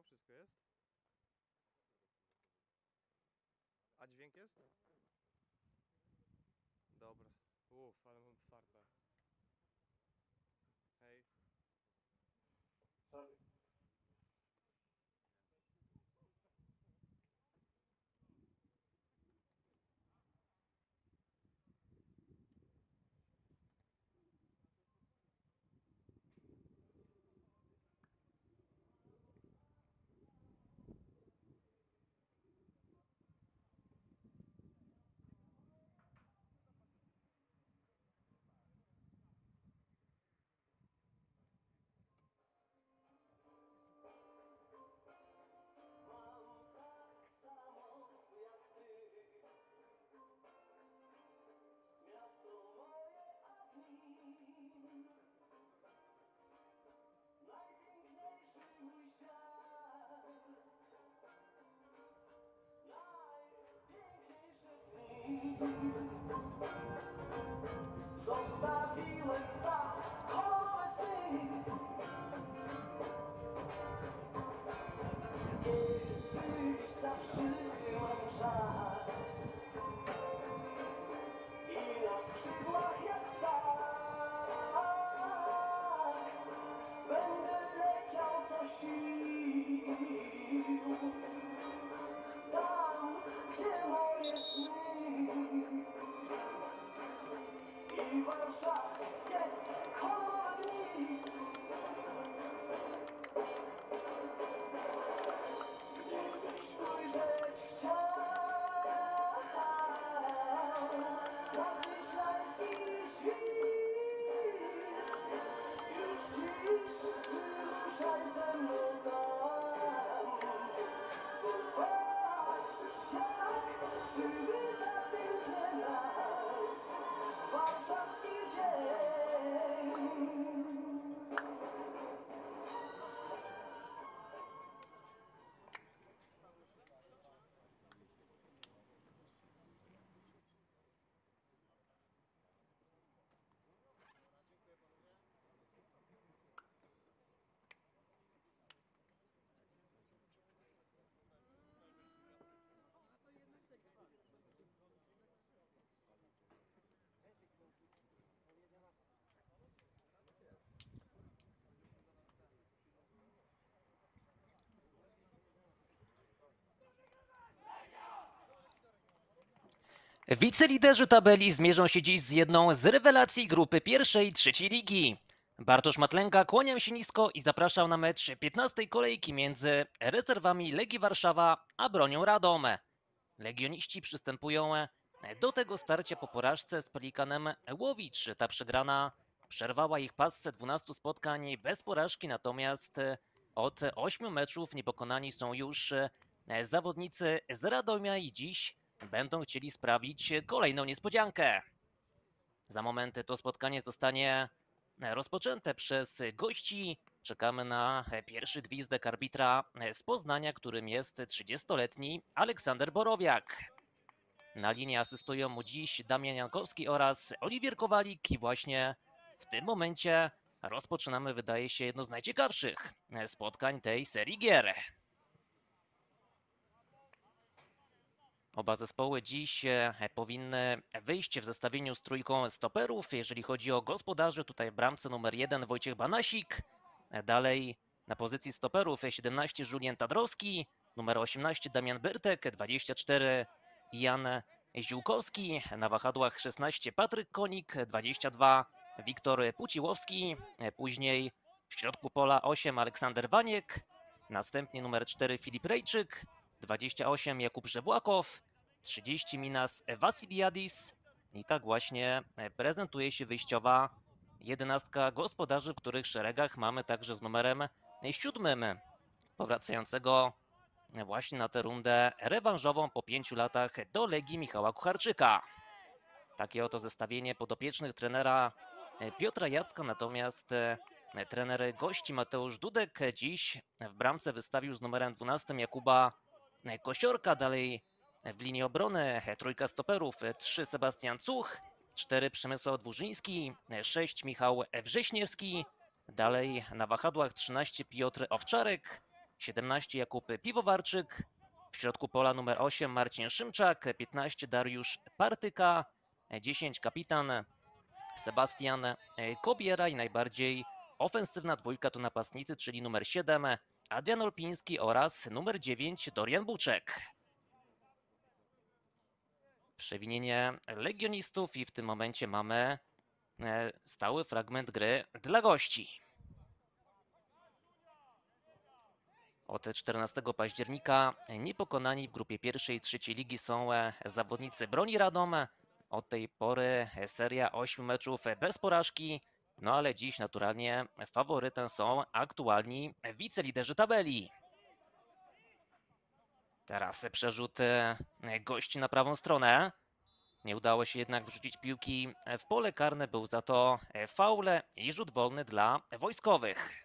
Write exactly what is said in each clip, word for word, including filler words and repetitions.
sygnał? Wszystko jest? A dźwięk jest? Dobra. Uff, ale mam farta. Hej. Sorry. Zostawiłem tam kolorowe sny. Kiedyś zatrzymam czas i na skrzydłach jak ptak będę leciał co sił tam, gdzie moje sny i warszawskie kolorowe dni. Gdybyś ujrzeć chciał nadwyślański świt, już dziś wyruszaj ze mną tam. Zobaczysz, jak przywita pięknie nas warszawski dzień. Wiceliderzy tabeli zmierzą się dziś z jedną z rewelacji grupy pierwszej i trzeciej ligi. Bartosz Matlenka, kłaniam się nisko i zapraszam na mecz piętnastej kolejki między rezerwami Legii Warszawa a Bronią Radom. Legioniści przystępują do tego starcia po porażce z Pelikanem Łowicz. Ta przegrana przerwała ich pasce dwunastu spotkań bez porażki, natomiast od ośmiu meczów niepokonani są już zawodnicy z Radomia i dziś będą chcieli sprawić kolejną niespodziankę. Za moment to spotkanie zostanie rozpoczęte przez gości. Czekamy na pierwszy gwizdek arbitra z Poznania, którym jest trzydziestoletni Aleksander Borowiak. Na linii asystują mu dziś Damian Jankowski oraz Oliwier Kowalik i właśnie w tym momencie rozpoczynamy, wydaje się, jedno z najciekawszych spotkań tej serii gier. Oba zespoły dziś powinny wyjść w zestawieniu z trójką stoperów. Jeżeli chodzi o gospodarzy, tutaj w bramce numer jeden Wojciech Banasik. Dalej na pozycji stoperów siedemnaście Julien Tadrowski, numer osiemnaście Damian Byrtek, dwadzieścia cztery Jan Ziółkowski, na wahadłach szesnaście Patryk Konik, dwadzieścia dwa Wiktor Puciłowski, później w środku pola osiem Aleksander Waniek, następnie numer cztery Filip Rejczyk, dwadzieścia osiem Jakub Żewłakow, trzydzieści Minas Wasiliadis i tak właśnie prezentuje się wyjściowa jedenastka gospodarzy, w których szeregach mamy także z numerem siódmym powracającego właśnie na tę rundę rewanżową po pięciu latach do Legii Michała Kucharczyka. Takie oto zestawienie podopiecznych trenera Piotra Jacka, natomiast trener gości Mateusz Dudek dziś w bramce wystawił z numerem dwunastym Jakuba Kosiorka, dalej w linii obrony trójka stoperów, trzy Sebastian Cuch, cztery Przemysław Dwurzyński, sześć Michał Wrześniewski, dalej na wahadłach trzynaście Piotr Owczarek, siedemnaście Jakub Piwowarczyk, w środku pola numer osiem Marcin Szymczak, piętnaście Dariusz Partyka, dziesięć kapitan Sebastian Kobiera i najbardziej ofensywna dwójka to napastnicy, czyli numer siedem Adrian Olpiński oraz numer dziewięć Dorian Buczek. Przewinienie legionistów i w tym momencie mamy stały fragment gry dla gości. Od czternastego października niepokonani w grupie pierwszej trzeciej ligi są zawodnicy Broni Radom. Od tej pory seria ośmiu meczów bez porażki, no ale dziś naturalnie faworytem są aktualni wiceliderzy tabeli. Teraz przerzut gości na prawą stronę. Nie udało się jednak wrzucić piłki w pole karne, był za to faul i rzut wolny dla wojskowych.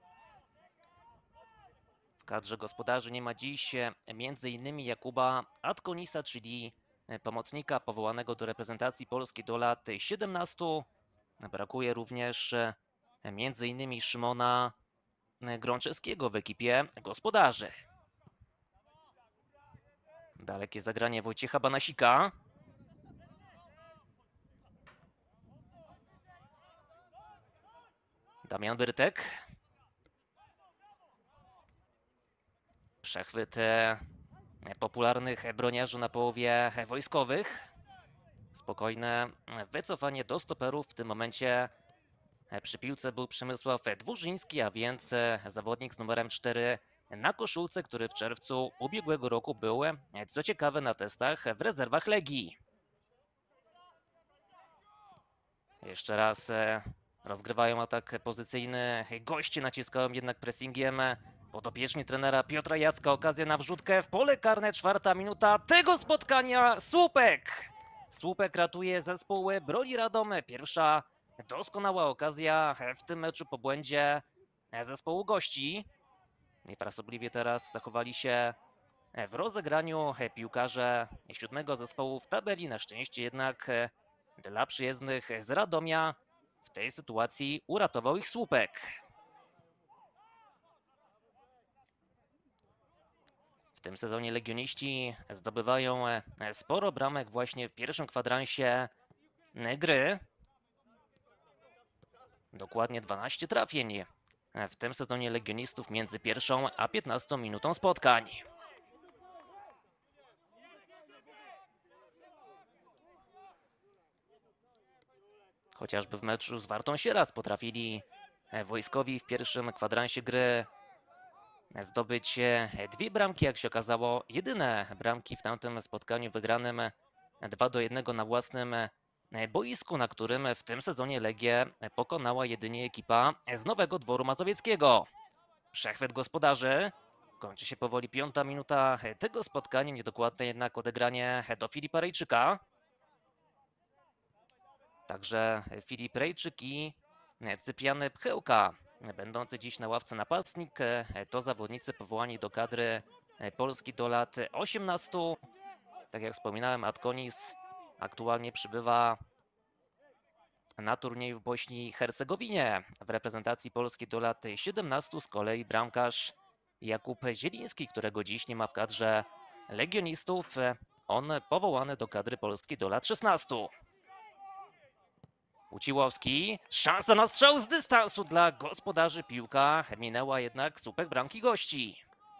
W kadrze gospodarzy nie ma dziś między innymi Jakuba Atkonisa, czyli pomocnika powołanego do reprezentacji Polski do lat siedemnastu. Brakuje również między innymi Szymona Grączewskiego w ekipie gospodarzy. Dalekie zagranie Wojciecha Banasika. Damian Byrtek. Przechwyt popularnych broniarzy na połowie wojskowych. Spokojne wycofanie do stoperów. W tym momencie przy piłce był Przemysław Dwurzyński, a więc zawodnik z numerem cztery na koszulce, który w czerwcu ubiegłego roku był, co ciekawe, na testach w rezerwach Legii. Jeszcze raz rozgrywają atak pozycyjny. Goście naciskają jednak pressingiem. Podopieczni trenera Piotra Jacka, okazja na wrzutkę w pole karne, czwarta minuta tego spotkania. Słupek! Słupek ratuje zespół Broni Radom. Pierwsza doskonała okazja w tym meczu po błędzie zespołu gości. Niefrasobliwie teraz zachowali się w rozegraniu piłkarze siódmego zespołu w tabeli. Na szczęście jednak dla przyjezdnych z Radomia w tej sytuacji uratował ich słupek. W tym sezonie legioniści zdobywają sporo bramek właśnie w pierwszym kwadransie gry. Dokładnie dwanaście trafień w tym sezonie legionistów między pierwszą a piętnastą minutą spotkań. Chociażby w meczu z Wartą Sieradz potrafili wojskowi w pierwszym kwadransie gry zdobyć dwie bramki, jak się okazało, jedyne bramki w tamtym spotkaniu wygranym dwa do jednego na własnym boisku, na którym w tym sezonie Legię pokonała jedynie ekipa z Nowego Dworu Mazowieckiego. Przechwyt gospodarzy. Kończy się powoli piąta minuta tego spotkania, niedokładne jednak odegranie do Filipa Rejczyka. Także Filip Rejczyk i Cyprian Pchełka, będący dziś na ławce napastnik, to zawodnicy powołani do kadry Polski do lat osiemnastu. Tak jak wspominałem, Atkonis aktualnie przybywa na turnieju w Bośni i Hercegowinie. W reprezentacji Polski do lat siedemnastu z kolei bramkarz Jakub Zieliński, którego dziś nie ma w kadrze legionistów. On powołany do kadry Polski do lat szesnastu. Uciłowski, szansa na strzał z dystansu dla gospodarzy. Piłka minęła jednak słupek bramki gości.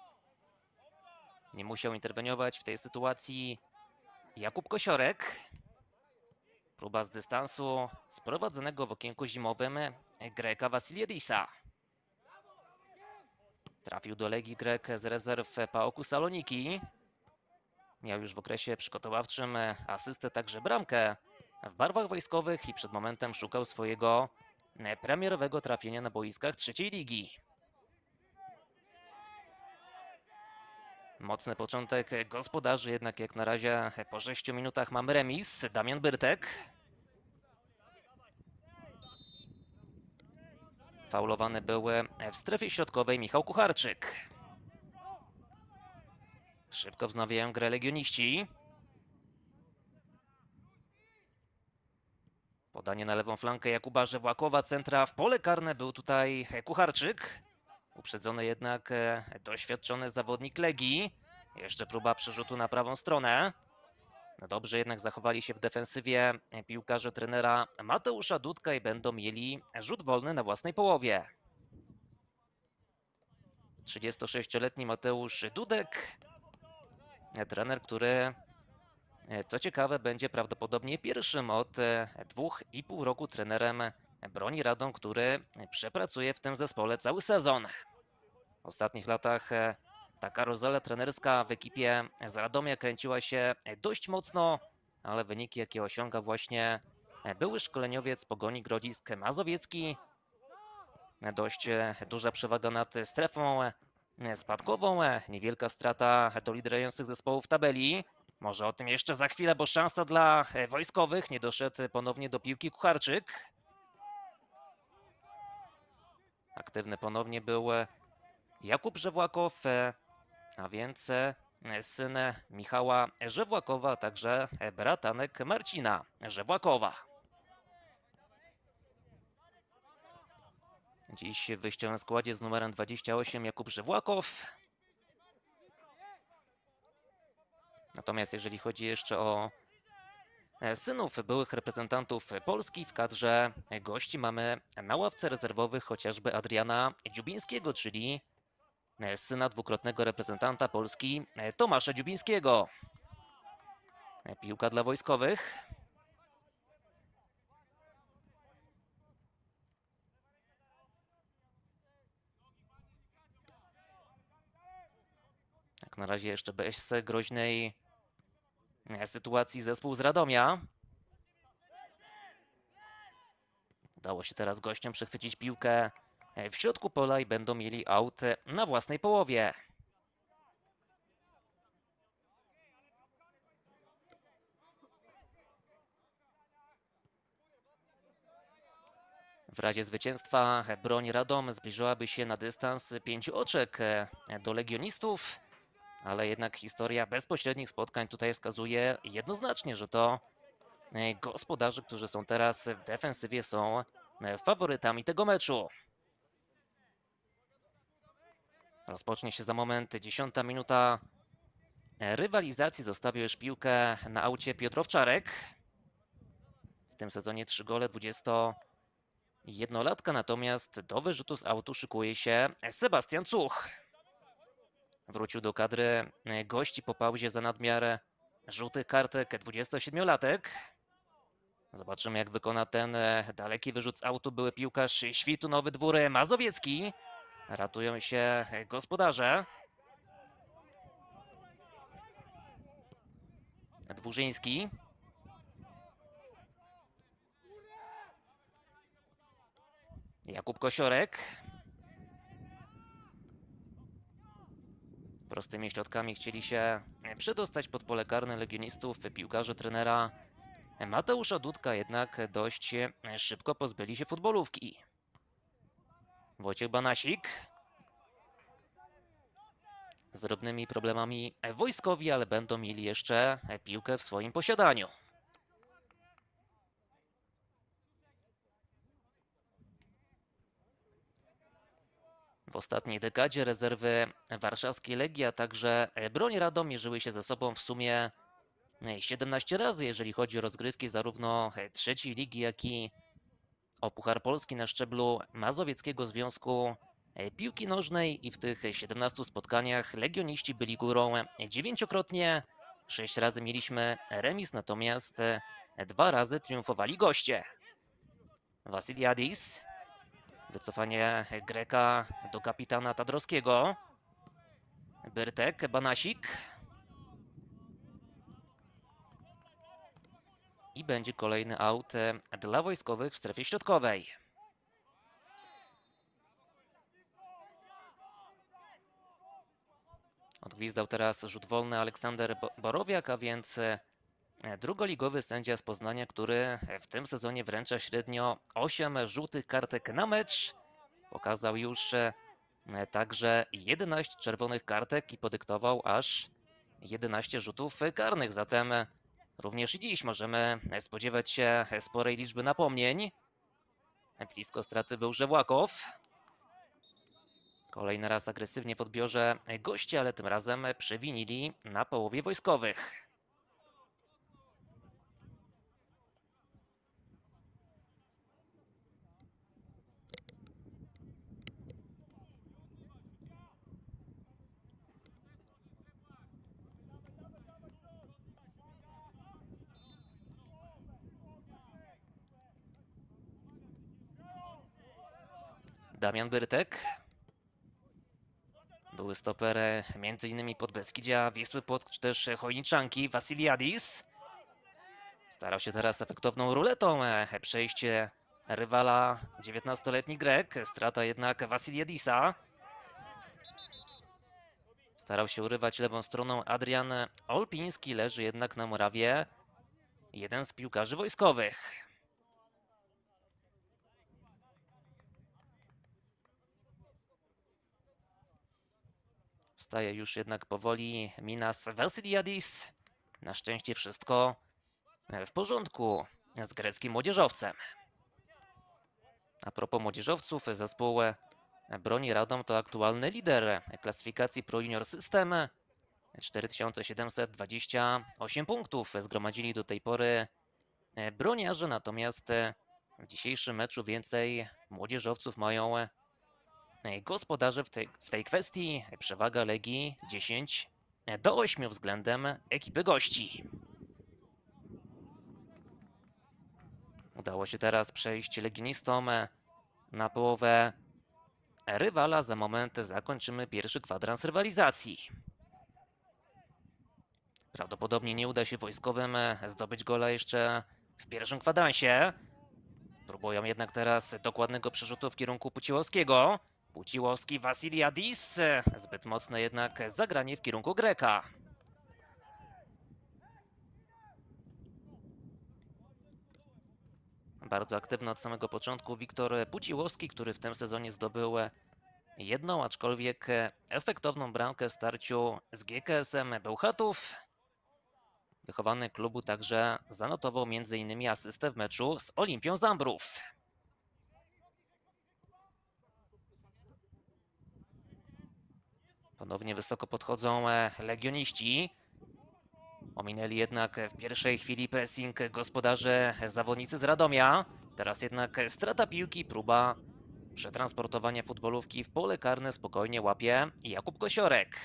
Nie musiał interweniować w tej sytuacji Jakub Kosiorek. Próba z dystansu sprowadzonego w okienku zimowym Greka Wasiliadisa. Trafił do Legii Grek z rezerw PAOK-u Saloniki. Miał już w okresie przygotowawczym asystę, także bramkę w barwach wojskowych i przed momentem szukał swojego premierowego trafienia na boiskach trzeciej ligi. Mocny początek gospodarzy, jednak jak na razie po sześciu minutach mamy remis. Damian Byrtek. Faulowany był w strefie środkowej Michał Kucharczyk. Szybko wznawiają grę legioniści. Podanie na lewą flankę Jakuba Żewłakowa, centra w pole karne był tutaj Kucharczyk. Uprzedzony jednak e, doświadczony zawodnik Legii. Jeszcze próba przerzutu na prawą stronę. No dobrze jednak zachowali się w defensywie piłkarze trenera Mateusza Dudka i będą mieli rzut wolny na własnej połowie. trzydziestosześcioletni Mateusz Dudek, trener, który co ciekawe będzie prawdopodobnie pierwszym od dwóch i pół roku trenerem Broni Radom, który przepracuje w tym zespole cały sezon. W ostatnich latach ta karuzela trenerska w ekipie z Radomia kręciła się dość mocno, ale wyniki, jakie osiąga właśnie były szkoleniowiec Pogoni Grodzisk Mazowiecki. Dość duża przewaga nad strefą spadkową, niewielka strata do liderujących zespołów tabeli. Może o tym jeszcze za chwilę, bo szansa dla wojskowych. Nie doszedł ponownie do piłki Kucharczyk. Aktywny ponownie był Jakub Żewłakow, a więc syn Michała Żewłakowa, a także bratanek Marcina Żewłakowa. Dziś w wyjściowym składzie z numerem dwadzieścia osiem Jakub Żewłakow. Natomiast jeżeli chodzi jeszcze o synów byłych reprezentantów Polski, w kadrze gości mamy na ławce rezerwowych chociażby Adriana Dziubińskiego, czyli syna dwukrotnego reprezentanta Polski Tomasza Dziubińskiego. Piłka dla wojskowych. Jak na razie jeszcze bez groźnej sytuacji zespół z Radomia. Udało się teraz gościom przechwycić piłkę w środku pola i będą mieli aut na własnej połowie. W razie zwycięstwa Broń Radom zbliżyłaby się na dystans pięciu oczek do legionistów, ale jednak historia bezpośrednich spotkań tutaj wskazuje jednoznacznie, że to gospodarze, którzy są teraz w defensywie, są faworytami tego meczu. Rozpocznie się za moment dziesiąta minuta rywalizacji. Zostawił już piłkę na aucie Piotr Owczarek. W tym sezonie trzy gole, dwudziestojednolatka, natomiast do wyrzutu z autu szykuje się Sebastian Cuch. Wrócił do kadry gości po pauzie za nadmiar żółtych kartek dwudziestosiedmiolatek. Zobaczymy, jak wykona ten daleki wyrzut z autu były piłkarz Świtu Nowy Dwór Mazowiecki. Ratują się gospodarze. Dwurzyński. Jakub Kosiorek. Prostymi środkami chcieli się przedostać pod pole karne legionistów piłkarze trenera Mateusza Dudka, jednak dość szybko pozbyli się futbolówki. Wojciech Banasik. Z drobnymi problemami wojskowi, ale będą mieli jeszcze piłkę w swoim posiadaniu. W ostatniej dekadzie rezerwy warszawskiej Legii, a także Broń Radom mierzyły się ze sobą w sumie siedemnaście razy, jeżeli chodzi o rozgrywki zarówno trzeciej ligi, jak i o Puchar Polski na szczeblu Mazowieckiego Związku Piłki Nożnej i w tych siedemnastu spotkaniach legioniści byli górą dziewięciokrotnie. Sześć razy mieliśmy remis, natomiast dwa razy triumfowali goście. Wasiliadis. Wycofanie Greka do kapitana Tadrowskiego. Byrtek, Banasik. I będzie kolejny aut dla wojskowych w strefie środkowej. Odgwizdał teraz rzut wolny Aleksander Borowiak, a więc drugoligowy sędzia z Poznania, który w tym sezonie wręcza średnio osiem żółtych kartek na mecz. Pokazał już także jedenaście czerwonych kartek i podyktował aż jedenaście rzutów karnych. Zatem również i dziś możemy spodziewać się sporej liczby napomnień. Blisko straty był Żewłakow. Kolejny raz agresywnie w odbiorze gości, ale tym razem przewinili na połowie wojskowych. Damian Byrtek. Były stoper między innymi Podbeskidzia, Wisły Płock czy też Chojniczanki, Wasiliadis. Starał się teraz efektowną ruletą e, przejść rywala, dziewiętnastoletni Grek. Strata jednak Wasiliadisa. Starał się urywać lewą stroną Adrian Olpiński, leży jednak na murawie jeden z piłkarzy wojskowych. Wstaje już jednak powoli Minas Vasiliadis. Na szczęście wszystko w porządku z greckim młodzieżowcem. A propos młodzieżowców, zespół Broni Radom to aktualny lider klasyfikacji Pro Junior System. cztery tysiące siedemset dwadzieścia osiem punktów zgromadzili do tej pory broniarze, natomiast w dzisiejszym meczu więcej młodzieżowców mają gospodarze w tej, w tej kwestii. Przewaga Legii dziesięć do ośmiu względem ekipy gości. Udało się teraz przejść legionistom na połowę rywala. Za moment zakończymy pierwszy kwadrans rywalizacji. Prawdopodobnie nie uda się wojskowym zdobyć gola jeszcze w pierwszym kwadransie. Próbują jednak teraz dokładnego przerzutu w kierunku Puciłowskiego. Puciłowski, Vasiliadis. Zbyt mocne jednak zagranie w kierunku Greka. Bardzo aktywny od samego początku Wiktor Puciłowski, który w tym sezonie zdobył jedną, aczkolwiek efektowną bramkę w starciu z G K S-em Bełchatów. Wychowany klubu także zanotował między innymi asystę w meczu z Olimpią Zambrów. Ponownie wysoko podchodzą legioniści. Ominęli jednak w pierwszej chwili pressing gospodarze zawodnicy z Radomia. Teraz jednak strata piłki, próba przetransportowania futbolówki w pole karne spokojnie łapie Jakub Kosiorek.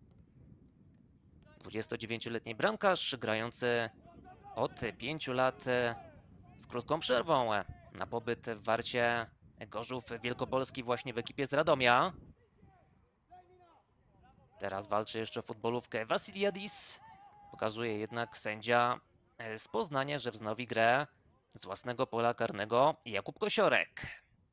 dwudziestodziewięcioletni bramkarz grający od pięciu lat z krótką przerwą na pobyt w Warcie Gorzów Wielkopolski właśnie w ekipie z Radomia. Teraz walczy jeszcze o futbolówkę Vasiliadis. Pokazuje jednak sędzia z Poznania, że wznowi grę z własnego pola karnego Jakub Kosiorek.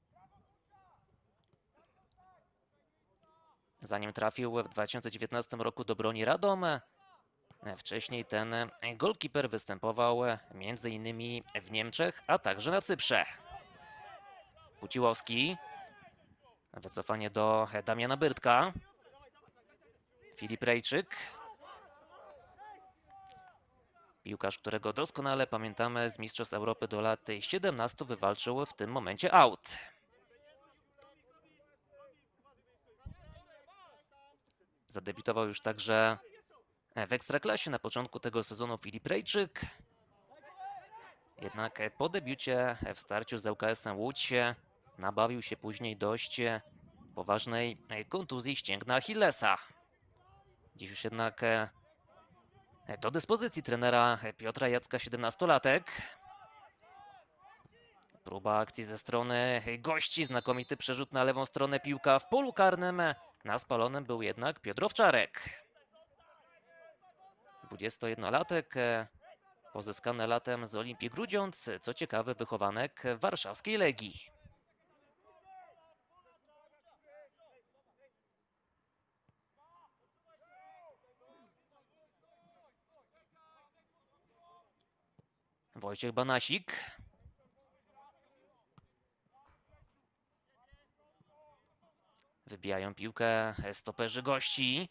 Zanim trafił w dwa tysiące dziewiętnastym roku do Broni Radom, wcześniej ten golkiper występował między innymi w Niemczech, a także na Cyprze. Puciłowski. Wycofanie do Damiana Byrtka. Filip Rejczyk. Piłkarz, którego doskonale pamiętamy z Mistrzostw Europy do lat siedemnastu, wywalczył w tym momencie aut. Zadebiutował już także w Ekstraklasie na początku tego sezonu Filip Rejczyk. Jednak po debiucie w starciu z ŁKS-em Łódź nabawił się później dość poważnej kontuzji ścięgna Achillesa. Dziś już jednak do dyspozycji trenera Piotra Jacka siedemnastolatek. Próba akcji ze strony gości, znakomity przerzut na lewą stronę, piłka w polu karnym. Na spalonym był jednak Piotr Owczarek. dwudziestojednolatek, pozyskany latem z Olimpii Grudziądz, co ciekawe wychowanek warszawskiej Legii. Wojciech Banasik. Wybijają piłkę stoperzy gości.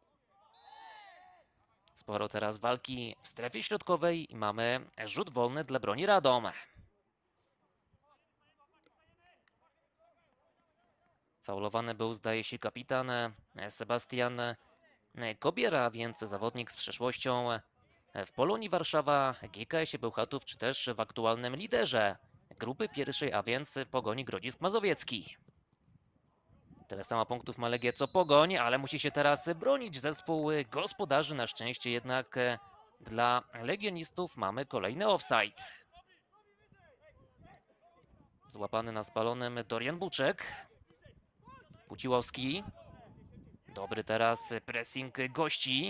Sporo teraz walki w strefie środkowej i mamy rzut wolny dla Broni Radom. Faulowany był, zdaje się, kapitan e, Sebastian e, Kobiera, więc zawodnik z przeszłością e, w Polonii Warszawa, G K S-ie Bełchatów, czy też w aktualnym liderze grupy pierwszej, a więc Pogoni Grodzisk Mazowiecki. Tyle samo punktów ma Legia co Pogoń, ale musi się teraz bronić zespół gospodarzy. Na szczęście jednak e, dla legionistów mamy kolejny offside. Złapany na spalonym Dorian Buczek. Puciłowski. Dobry teraz pressing gości.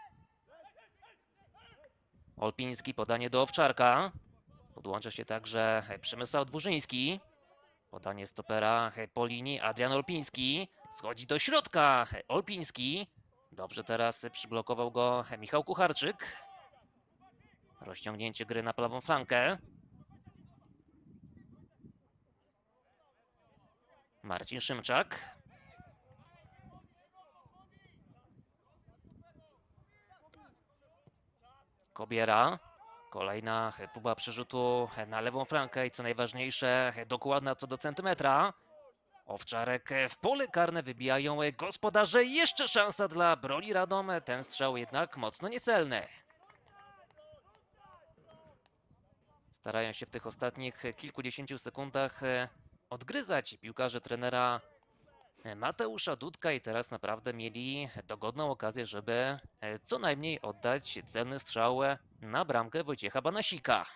Olpiński, podanie do Owczarka. Podłącza się także Przemysław Dwurzyński. Podanie stopera po linii, Adrian Olpiński. Schodzi do środka Olpiński. Dobrze teraz przyblokował go Michał Kucharczyk. Rozciągnięcie gry na prawą flankę. Marcin Szymczak. Kobiera. Kolejna próba przerzutu na lewą flankę i co najważniejsze, dokładna co do centymetra. Owczarek w pole karne wybijają gospodarze. Jeszcze szansa dla Broni Radom. Ten strzał jednak mocno niecelny. Starają się w tych ostatnich kilkudziesięciu sekundach odgryzać piłkarze trenera Mateusza Dudka i teraz naprawdę mieli dogodną okazję, żeby co najmniej oddać celny strzał na bramkę Wojciecha Banasika.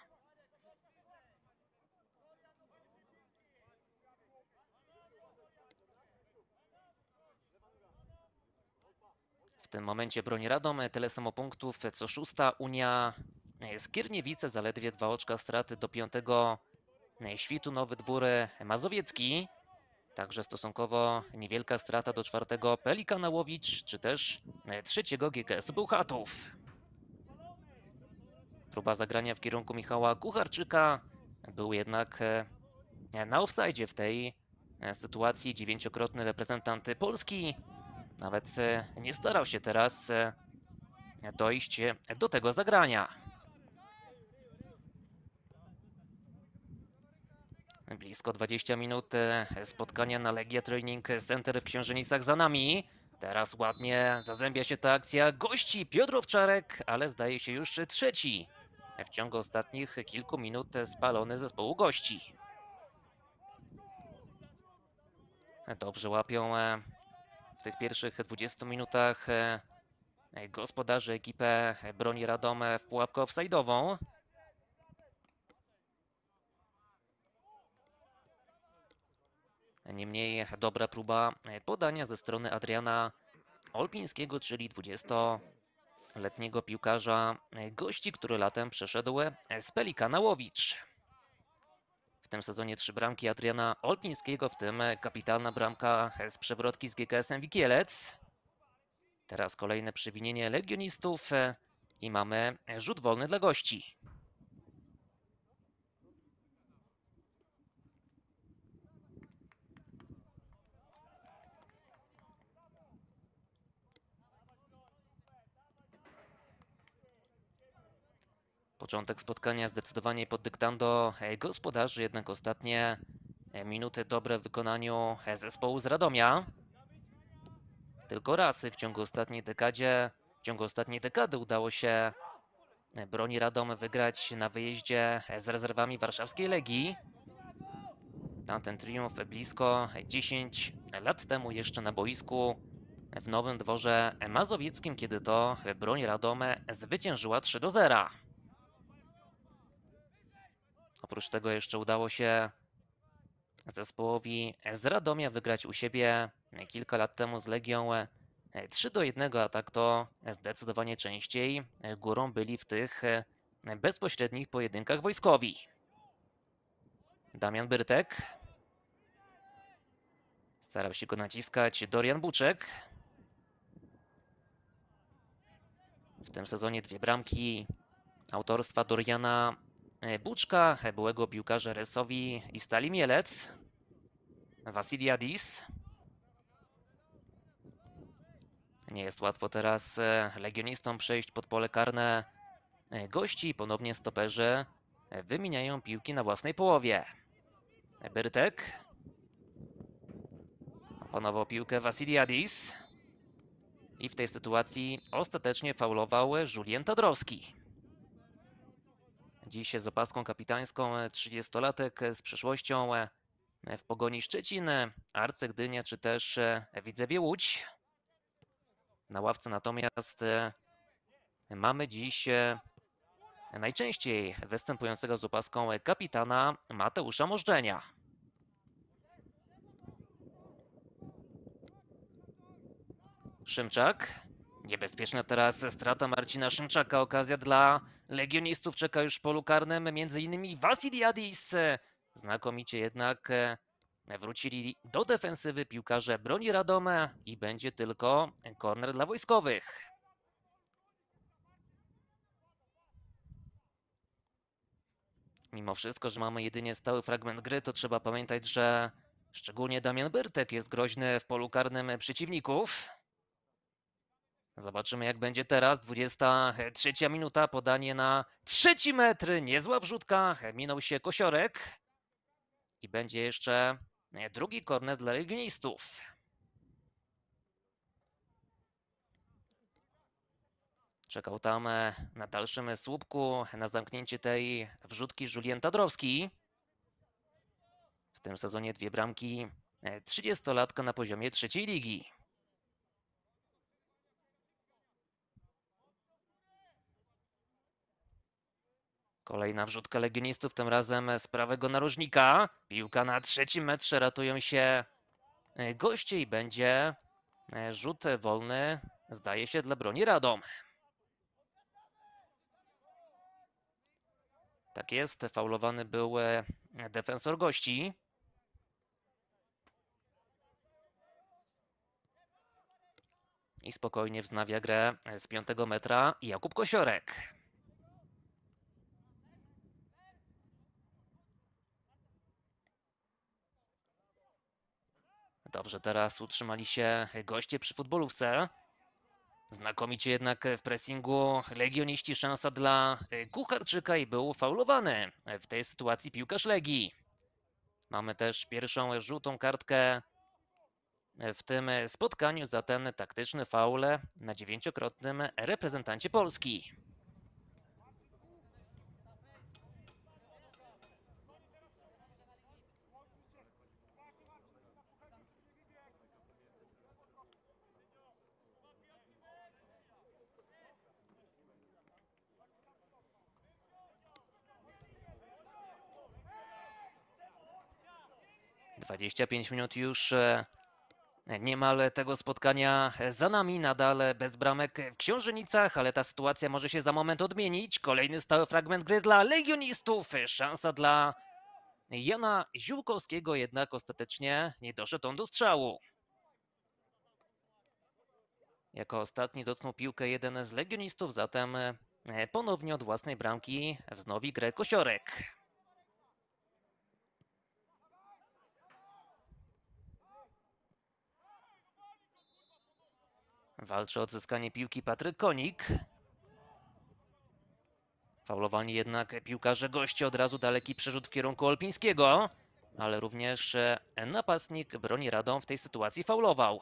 W tym momencie broni Radom tyle samo punktów co szósta Unia Skierniewice, zaledwie dwa oczka straty do piątego Świtu Nowy Dwór Mazowiecki. Także stosunkowo niewielka strata do czwartego Pelikana Łowicz, czy też trzeciego G K S Bełchatów. Próba zagrania w kierunku Michała Kucharczyka. Był jednak na offside w tej sytuacji dziewięciokrotny reprezentant Polski. Nawet nie starał się teraz dojść do tego zagrania. Blisko dwadzieścia minut spotkania na Legia Training Center w Książenicach za nami. Teraz ładnie zazębia się ta akcja gości Piotr Owczarek, ale zdaje się już trzeci w ciągu ostatnich kilku minut spalony zespołu gości. Dobrze łapią w tych pierwszych dwudziestu minutach gospodarze ekipę Broni Radom w pułapkę offside'ową. Niemniej dobra próba podania ze strony Adriana Olpińskiego, czyli dwudziestoletniego piłkarza gości, który latem przeszedł z Pelikana Łowicz. W tym sezonie trzy bramki Adriana Olpińskiego, w tym kapitalna bramka z przewrotki z G K S-em Wikielec. Teraz kolejne przewinienie legionistów i mamy rzut wolny dla gości. Początek spotkania zdecydowanie pod dyktando gospodarzy, jednak ostatnie minuty dobre w wykonaniu zespołu z Radomia. Tylko raz w ciągu ostatniej dekadzie, w ciągu ostatniej dekady udało się Broni Radom wygrać na wyjeździe z rezerwami warszawskiej Legii. Tamten triumf blisko dziesięć lat temu jeszcze na boisku w Nowym Dworze Mazowieckim, kiedy to Broń Radom zwyciężyła trzy do zera. Oprócz tego jeszcze udało się zespołowi z Radomia wygrać u siebie kilka lat temu z Legią trzy do jednego, a tak to zdecydowanie częściej górą byli w tych bezpośrednich pojedynkach wojskowi. Damian Byrtek. Starał się go naciskać Dorian Buczek. W tym sezonie dwie bramki autorstwa Doriana Buczka, byłego piłkarza Resowi i Stali Mielec. Wasiliadis. Nie jest łatwo teraz legionistom przejść pod pole karne gości. Ponownie stoperzy wymieniają piłki na własnej połowie. Byrtek. Opanował piłkę Wasiliadis. I w tej sytuacji ostatecznie faulował Julien Tadrowski. Dziś z opaską kapitańską trzydziestolatek z przeszłością w Pogoni Szczecin, Arce Gdynia czy też Widzewie Łódź. Na ławce natomiast mamy dziś najczęściej występującego z opaską kapitana Mateusza Możdżenia. Szymczak. Niebezpieczna teraz strata Marcina Szymczaka. Okazja dla legionistów czeka już w polu karnym. Między innymi Wasiliadis. Znakomicie jednak wrócili do defensywy piłkarze broni Radome i będzie tylko korner dla wojskowych. Mimo wszystko, że mamy jedynie stały fragment gry, to trzeba pamiętać, że szczególnie Damian Byrtek jest groźny w polu karnym przeciwników. Zobaczymy, jak będzie teraz. dwudziesta trzecia minuta, podanie na trzeci metr. Niezła wrzutka, minął się Kosiorek. I będzie jeszcze drugi korner dla legionistów. Czekał tam na dalszym słupku na zamknięcie tej wrzutki Julien Tadrowski. W tym sezonie dwie bramki, trzydziestolatka na poziomie trzeciej ligi. Kolejna wrzutka legionistów, tym razem z prawego narożnika. Piłka na trzecim metrze, ratują się goście i będzie rzut wolny, zdaje się, dla broni Radom. Tak jest, faulowany był defensor gości. I spokojnie wznawia grę z piątego metra Jakub Kosiorek. Dobrze teraz utrzymali się goście przy futbolówce. Znakomicie jednak w pressingu legioniści, szansa dla Kucharczyka i był faulowany w tej sytuacji piłkarz Legii. Mamy też pierwszą żółtą kartkę w tym spotkaniu za ten taktyczny faul na dziewięciokrotnym reprezentancie Polski. dwadzieścia pięć minut już niemal tego spotkania za nami, nadal bez bramek w Książenicach, ale ta sytuacja może się za moment odmienić. Kolejny stały fragment gry dla legionistów, szansa dla Jana Ziółkowskiego, jednak ostatecznie nie doszedł on do strzału. Jako ostatni dotknął piłkę jeden z legionistów, zatem ponownie od własnej bramki wznowi grę Kosiorek. Walczy o odzyskanie piłki Patryk Konik. Faulowani jednak piłkarze goście, od razu daleki przerzut w kierunku Olpińskiego, ale również napastnik broni Radom w tej sytuacji faulował.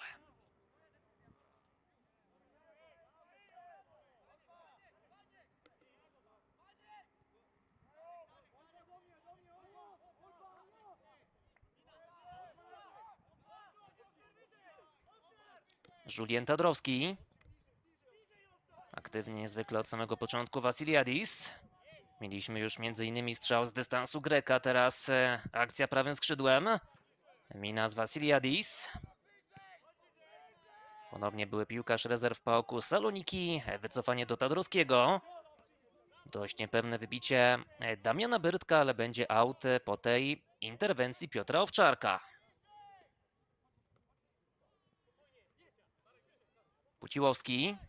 Julien Tadrowski. Aktywnie niezwykle od samego początku Wasiliadis. Mieliśmy już między innymi strzał z dystansu Greka, teraz akcja prawym skrzydłem. Mina z Wasiliadis. Ponownie były piłkarz rezerw P A O K-u Saloniki, wycofanie do Tadrowskiego. Dość niepewne wybicie Damiana Byrtka, ale będzie aut po tej interwencji Piotra Owczarka. Puciłowski.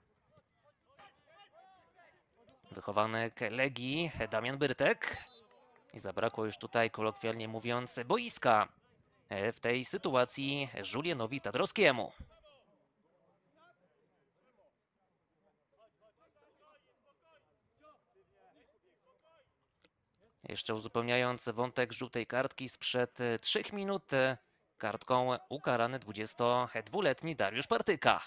Wychowanek Legii Damian Byrtek. I zabrakło już tutaj, kolokwialnie mówiąc, boiska w tej sytuacji Julienowi Tadrowskiemu. Jeszcze uzupełniając wątek żółtej kartki sprzed trzech minut, kartką ukarany dwudziestodwuletni Dariusz Partyka.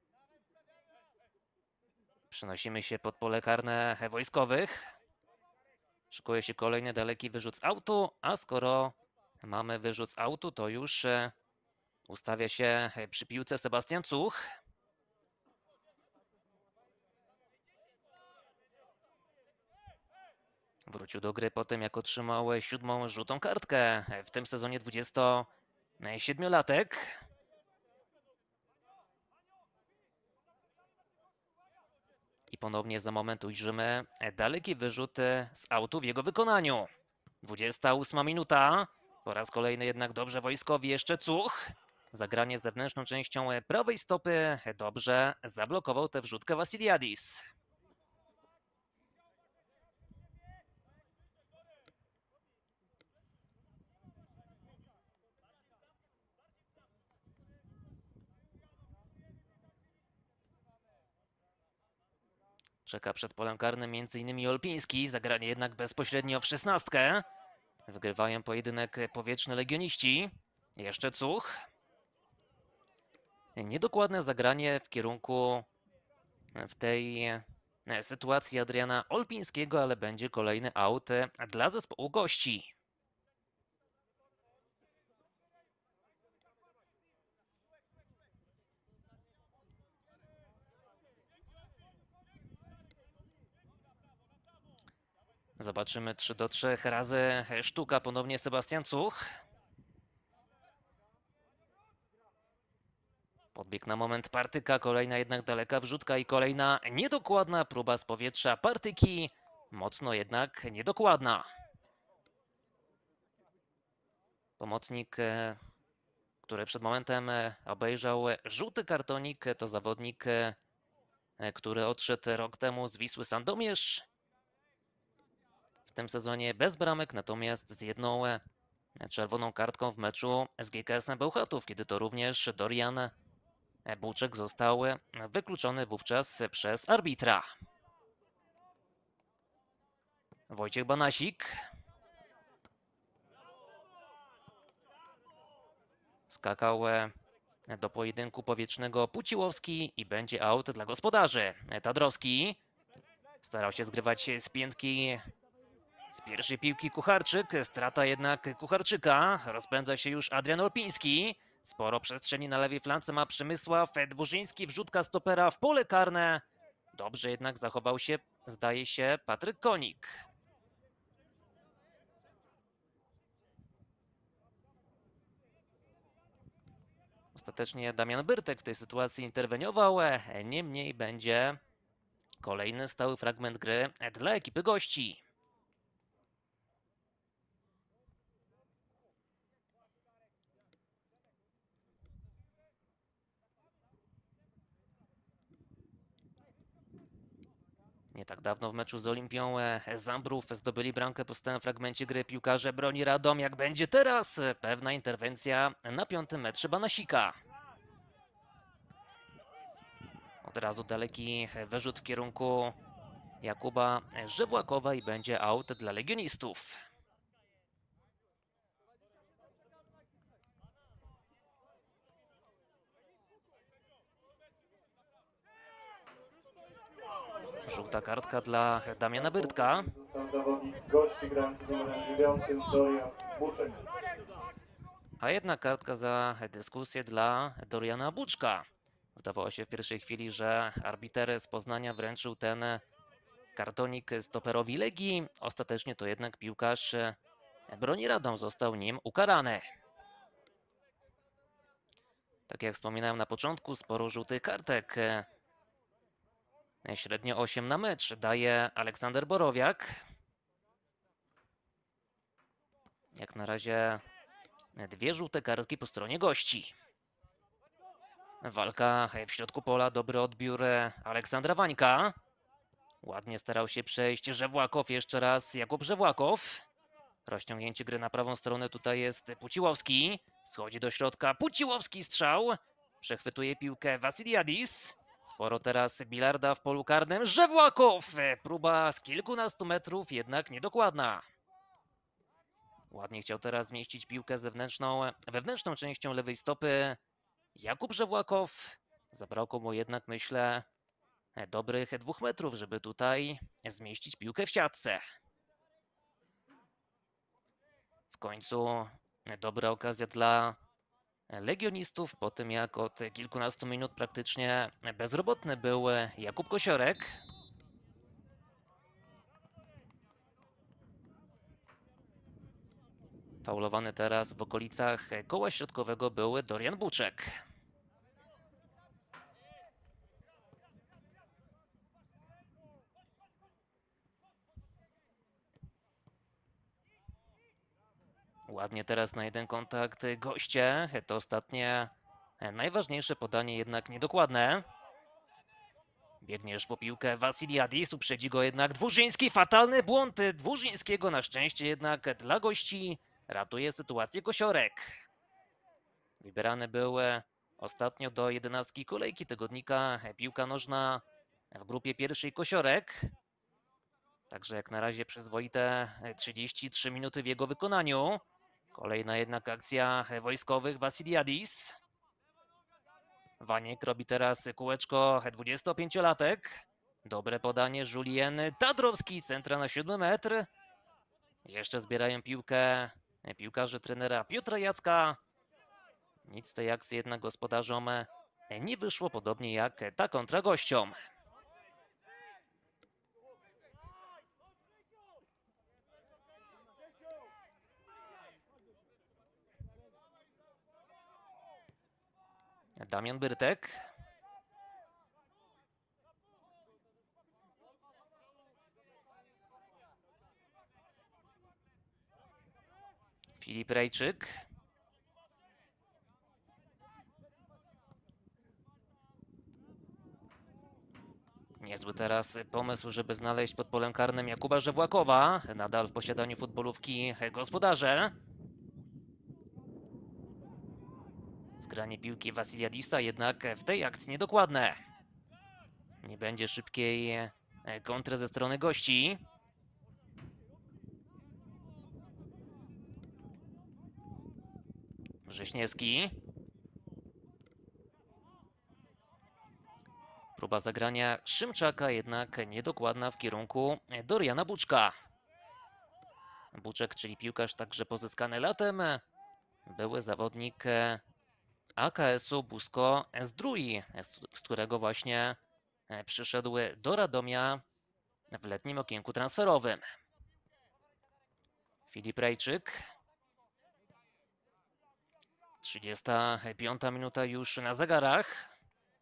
Przenosimy się pod pole karne wojskowych. Szykuje się kolejny daleki wyrzut z autu, a skoro mamy wyrzut z autu, to już e, ustawia się przy piłce Sebastian Cuch. Wrócił do gry po tym, jak otrzymał siódmą żółtą kartkę w tym sezonie dwudziestosiedmiolatek. I ponownie za moment ujrzymy daleki wyrzut z autu w jego wykonaniu. dwudziesta ósma minuta. Po raz kolejny jednak dobrze wojskowi jeszcze Cuch. Zagranie z zewnętrzną częścią prawej stopy dobrze zablokował tę wrzutkę Vasiliadis. Czeka przed polem karnym m.in. Olpiński. Zagranie jednak bezpośrednio w szesnastkę. Wygrywają pojedynek powietrzny legioniści. Jeszcze Cuch. Niedokładne zagranie w kierunku w tej sytuacji Adriana Olpińskiego, ale będzie kolejny aut dla zespołu gości. Zobaczymy trzy do trzech razy sztuka, ponownie Sebastian Cuch. Podbieg na moment Partyka, kolejna jednak daleka wrzutka i kolejna niedokładna próba z powietrza Partyki. Mocno jednak niedokładna. Pomocnik, który przed momentem obejrzał żółty kartonik, to zawodnik, który odszedł rok temu z Wisły Sandomierz. W tym sezonie bez bramek, natomiast z jedną czerwoną kartką w meczu z G K S-em Bełchatów, kiedy to również Dorian Buczek został wykluczony wówczas przez arbitra. Wojciech Banasik. Skakał do pojedynku powietrznego Puciłowski i będzie aut dla gospodarzy. Tadrowski starał się zgrywać z piętki z pierwszej piłki Kucharczyk. Strata jednak Kucharczyka. Rozpędza się już Adrian Olpiński. Sporo przestrzeni na lewej flance ma Przemysław Dworzyński. Wrzutka stopera w pole karne. Dobrze jednak zachował się, zdaje się, Patryk Konik. Ostatecznie Damian Byrtek w tej sytuacji interweniował. Niemniej będzie kolejny stały fragment gry dla ekipy gości. Nie tak dawno w meczu z Olimpią Zambrów zdobyli bramkę po stałym fragmencie gry piłkarze Broni Radomiak. Będzie teraz pewna interwencja na piątym metrze Banasika. Od razu daleki wyrzut w kierunku Jakuba Żewłakowa i będzie aut dla legionistów. Żółta kartka dla Damiana Byrtka. Zawodnik gości grający z numerem dziewiątym Dorian Buczek. A jedna kartka za dyskusję dla Doriana Buczka. Wydawało się w pierwszej chwili, że arbiter z Poznania wręczył ten kartonik stoperowi Legii. Ostatecznie to jednak piłkarz Broni Radom został nim ukarany. Tak jak wspominałem na początku, sporo żółtych kartek. Średnio osiem na mecz daje Aleksander Borowiak. Jak na razie dwie żółte kartki po stronie gości. Walka w środku pola, dobry odbiór Aleksandra Wańka. Ładnie starał się przejść Żewłakow, jeszcze raz Jakub Żewłakow. Rozciągnięcie gry na prawą stronę, tutaj jest Puciłowski. Schodzi do środka, Puciłowski strzał. Przechwytuje piłkę Vasiliadis. Sporo teraz bilarda w polu karnym. Żewłakow! Próba z kilkunastu metrów, jednak niedokładna. Ładnie chciał teraz zmieścić piłkę zewnętrzną, wewnętrzną częścią lewej stopy Jakub Żewłakow. Zabrakło mu jednak, myślę, dobrych dwóch metrów, żeby tutaj zmieścić piłkę w siatce. W końcu dobra okazja dla legionistów po tym, jak od kilkunastu minut praktycznie bezrobotny był Jakub Kosiorek. Faulowany teraz w okolicach koła środkowego był Dorian Buczek. Ładnie teraz na jeden kontakt goście. To ostatnie najważniejsze podanie, jednak niedokładne. Biegniesz po piłkę Wasiliadis, uprzedzi go jednak Dwurzyński. Fatalny błąd Dwurzyńskiego, na szczęście jednak dla gości ratuje sytuację Kosiorek. Wybierany był ostatnio do jedenastki kolejki tygodnika Piłka Nożna w grupie pierwszej Kosiorek. Także jak na razie przyzwoite trzydzieści trzy minuty w jego wykonaniu. Kolejna jednak akcja wojskowych Wasiliadis. Waniek robi teraz kółeczko, dwudziestopięciolatek. Dobre podanie, Julien Tadrowski, centra na siódmy metr. Jeszcze zbierają piłkę piłkarze trenera Piotra Jacka. Nic z tej akcji jednak gospodarzom nie wyszło, podobnie jak ta kontra gościom. Damian Byrtek. Filip Rejczyk. Niezły teraz pomysł, żeby znaleźć pod polem karnym Jakuba Żewłakowa. Nadal w posiadaniu futbolówki gospodarze. Zgranie piłki Wasiliadisa jednak w tej akcji niedokładne. Nie będzie szybkiej kontry ze strony gości. Wrześniewski. Próba zagrania Szymczaka, jednak niedokładna w kierunku Doriana Buczka. Buczek, czyli piłkarz także pozyskany latem, były zawodnik A K S-u Busko Zdrój, z którego właśnie przyszedł do Radomia w letnim okienku transferowym. Filip Rejczyk. trzydziesta piąta minuta już na zegarach.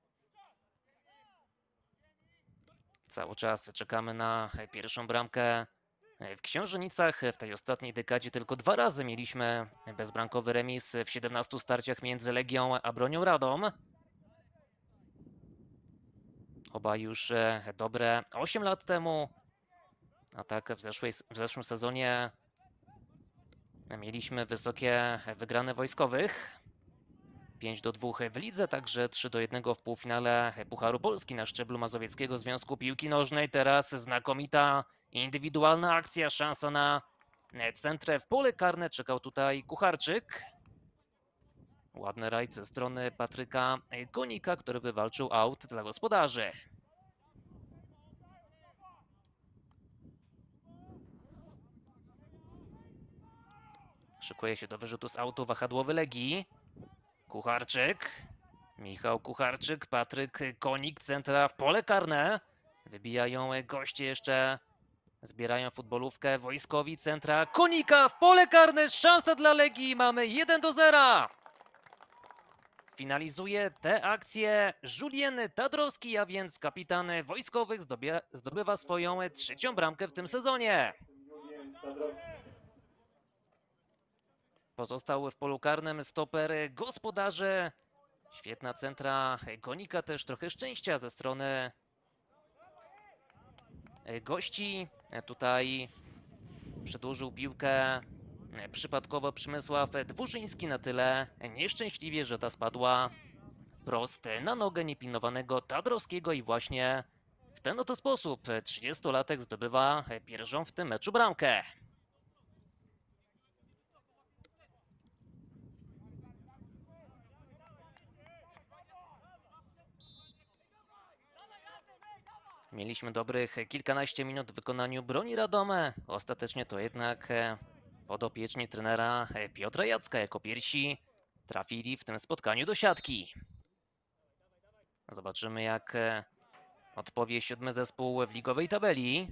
Cały czas czekamy na pierwszą bramkę w Książenicach. W tej ostatniej dekadzie tylko dwa razy mieliśmy bezbramkowy remis w siedemnastu starciach między Legią a Bronią Radom. Oba już dobre osiem lat temu. A tak w, zeszłej, w zeszłym sezonie mieliśmy wysokie wygrane wojskowych. pięć do dwóch w lidze, także trzy do jednego w półfinale Pucharu Polski na szczeblu Mazowieckiego Związku Piłki Nożnej. Teraz znakomita indywidualna akcja, szansa na centrę w pole karne. Czekał tutaj Kucharczyk. Ładny rajd ze strony Patryka Konika, który wywalczył aut dla gospodarzy. Szykuje się do wyrzutu z autu wahadłowy Legii. Kucharczyk. Michał Kucharczyk, Patryk Konik, centra w pole karne. Wybijają goście jeszcze. Zbierają futbolówkę wojskowi, centra Konika w pole karne. Szansa dla Legii. Mamy jeden do zera. Finalizuje tę akcję Julien Tadrowski, a więc kapitan wojskowych zdobie, zdobywa swoją trzecią bramkę w tym sezonie. Julien Tadrowski. Pozostał w polu karnym stoper gospodarzy. Świetna centra Konika, też trochę szczęścia ze strony gości. Tutaj przedłużył piłkę przypadkowo Przemysław Dwurzyński, na tyle nieszczęśliwie, że ta spadła wprost na nogę niepilnowanego Tadrowskiego i właśnie w ten oto sposób trzydziestolatek zdobywa pierwszą w tym meczu bramkę. Mieliśmy dobrych kilkanaście minut w wykonaniu broni Radome. Ostatecznie to jednak e, podopieczni trenera e, Piotra Jacka jako pierwsi trafili w tym spotkaniu do siatki. Zobaczymy, jak e, odpowie siódmy zespół w ligowej tabeli.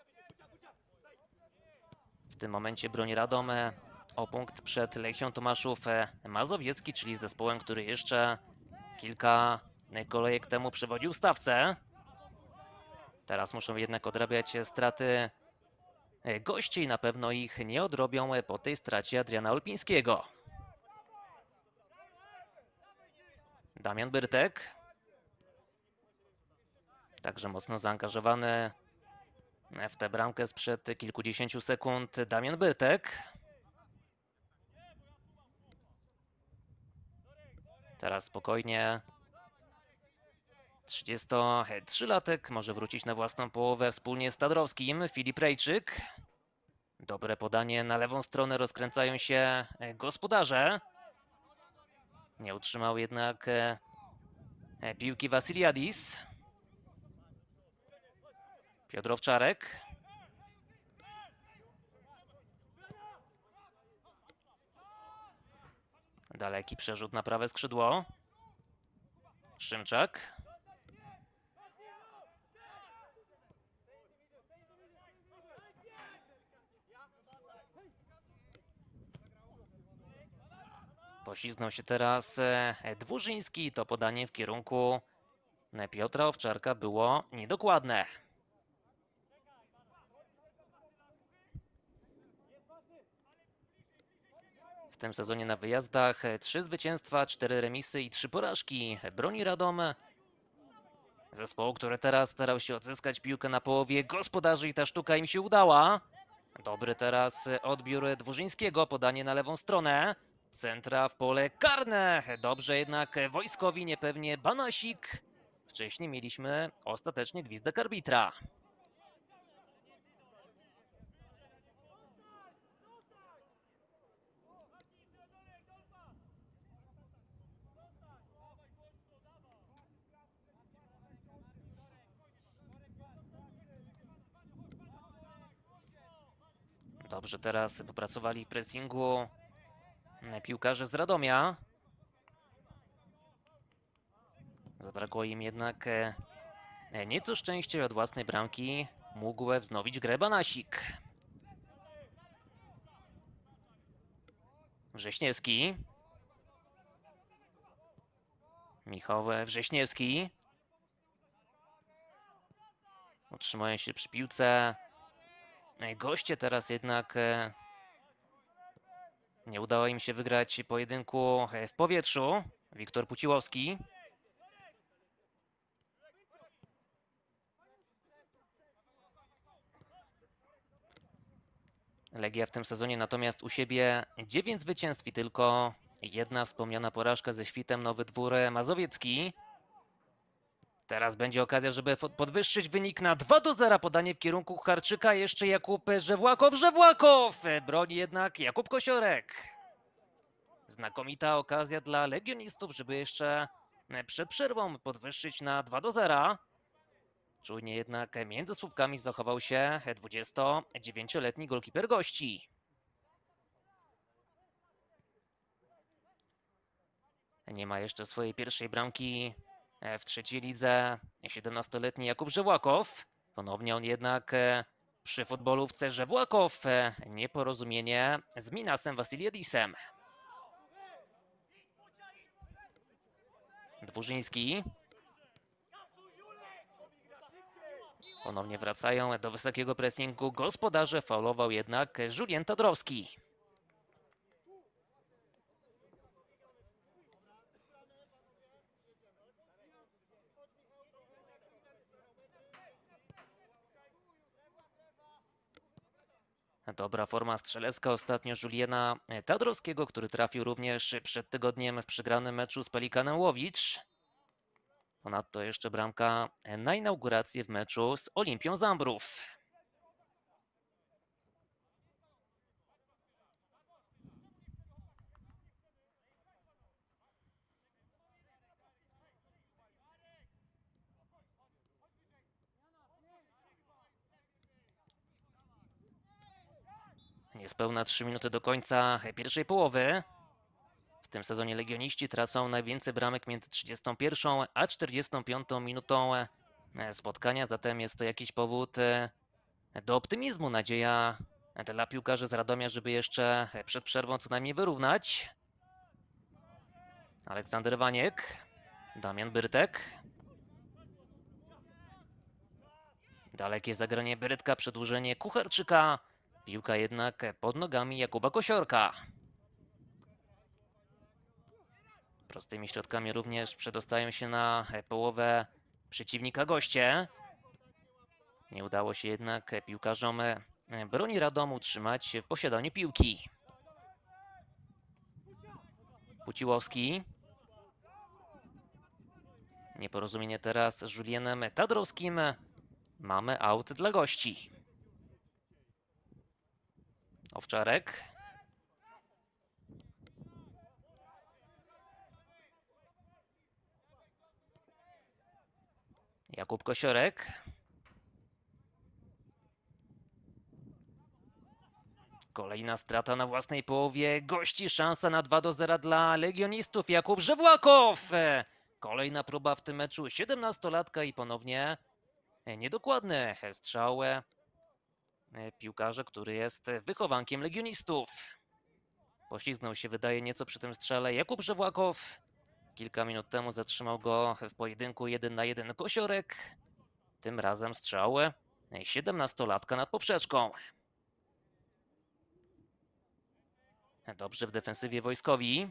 W tym momencie broni Radome o punkt przed Lechią Tomaszów e, Mazowiecki, czyli z zespołem, który jeszcze kilka kolejek temu przewodził stawce. Teraz muszą jednak odrabiać straty gości i na pewno ich nie odrobią po tej stracie Adriana Olpińskiego. Damian Byrtek. Także mocno zaangażowany w tę bramkę sprzed kilkudziesięciu sekund Damian Byrtek. Teraz spokojnie trzydziestotrzylatek może wrócić na własną połowę wspólnie z Tadrowskim. Filip Rejczyk. Dobre podanie na lewą stronę, rozkręcają się gospodarze. Nie utrzymał jednak piłki Wasiliadis. Piotr Owczarek. Daleki przerzut na prawe skrzydło. Szymczak. Poślizgnął się teraz Dwurzyński. To podanie w kierunku Piotra Owczarka było niedokładne. W tym sezonie na wyjazdach trzy zwycięstwa, cztery remisy i trzy porażki broni Radom. Zespołu, który teraz starał się odzyskać piłkę na połowie gospodarzy i ta sztuka im się udała. Dobry teraz odbiór Dwurzyńskiego, podanie na lewą stronę. Centra w pole karne. Dobrze jednak wojskowi, niepewnie Banasik. Wcześniej mieliśmy ostatecznie gwizdek arbitra. Dobrze teraz popracowali w pressingu piłkarze z Radomia. Zabrakło im jednak nieco szczęścia i od własnej bramki mógł wznowić grę Banasik. Wrześniewski. Michał Wrześniewski. Utrzymują się przy piłce. Goście teraz jednak nie udało im się wygrać pojedynku w powietrzu. Wiktor Puciłowski. Legia w tym sezonie natomiast u siebie dziewięć zwycięstw i tylko jedna wspomniana porażka ze Świtem Nowy Dwór Mazowiecki. Teraz będzie okazja, żeby podwyższyć wynik na dwa do zera. Podanie w kierunku Kucharczyka. Jeszcze Jakub Żewłakow. Żewłakow! Broni jednak Jakub Kosiorek. Znakomita okazja dla legionistów, żeby jeszcze przed przerwą podwyższyć na dwa do zera. Czujnie jednak między słupkami zachował się dwudziestodziewięcioletni golkiper gości. Nie ma jeszcze swojej pierwszej bramki w trzeciej lidze siedemnastoletni Jakub Żewłakow. Ponownie on jednak przy futbolówce Żewłakow. Nieporozumienie z Minasem Wasiliadisem. Dwurzyński. Ponownie wracają do wysokiego pressingu gospodarze. Faulował jednak Julien Tadrowski. Dobra forma strzelecka ostatnio Juliena Tadrowskiego, który trafił również przed tygodniem w przegranym meczu z Pelikanem Łowicz. Ponadto jeszcze bramka na inaugurację w meczu z Olimpią Zambrów. Niespełna trzy minuty do końca pierwszej połowy. W tym sezonie legioniści tracą najwięcej bramek między trzydziestą pierwszą a czterdziestą piątą minutą spotkania, zatem jest to jakiś powód do optymizmu. Nadzieja dla piłkarzy z Radomia, żeby jeszcze przed przerwą co najmniej wyrównać. Aleksander Waniek, Damian Byrtek. Dalekie zagranie Byrtka, przedłużenie Kucharczyka. Piłka jednak pod nogami Jakuba Kosiorka. Prostymi środkami również przedostają się na połowę przeciwnika goście. Nie udało się jednak piłkarzom broni Radomu utrzymać się w posiadaniu piłki. Puciłowski. Nieporozumienie teraz z Julienem Tadrowskim. Mamy aut dla gości. Owczarek. Jakub Kosiorek. Kolejna strata na własnej połowie gości. Szansa na dwa do zera dla legionistów. Jakub Żewłakow. Kolejna próba w tym meczu siedemnastolatka i ponownie niedokładny strzał piłkarza, który jest wychowankiem legionistów. Poślizgnął się, wydaje, nieco przy tym strzale Jakub Żewłakow. Kilka minut temu zatrzymał go w pojedynku jeden na jeden Kosiorek. Tym razem strzał siedemnastolatka nad poprzeczką. Dobrze w defensywie wojskowi.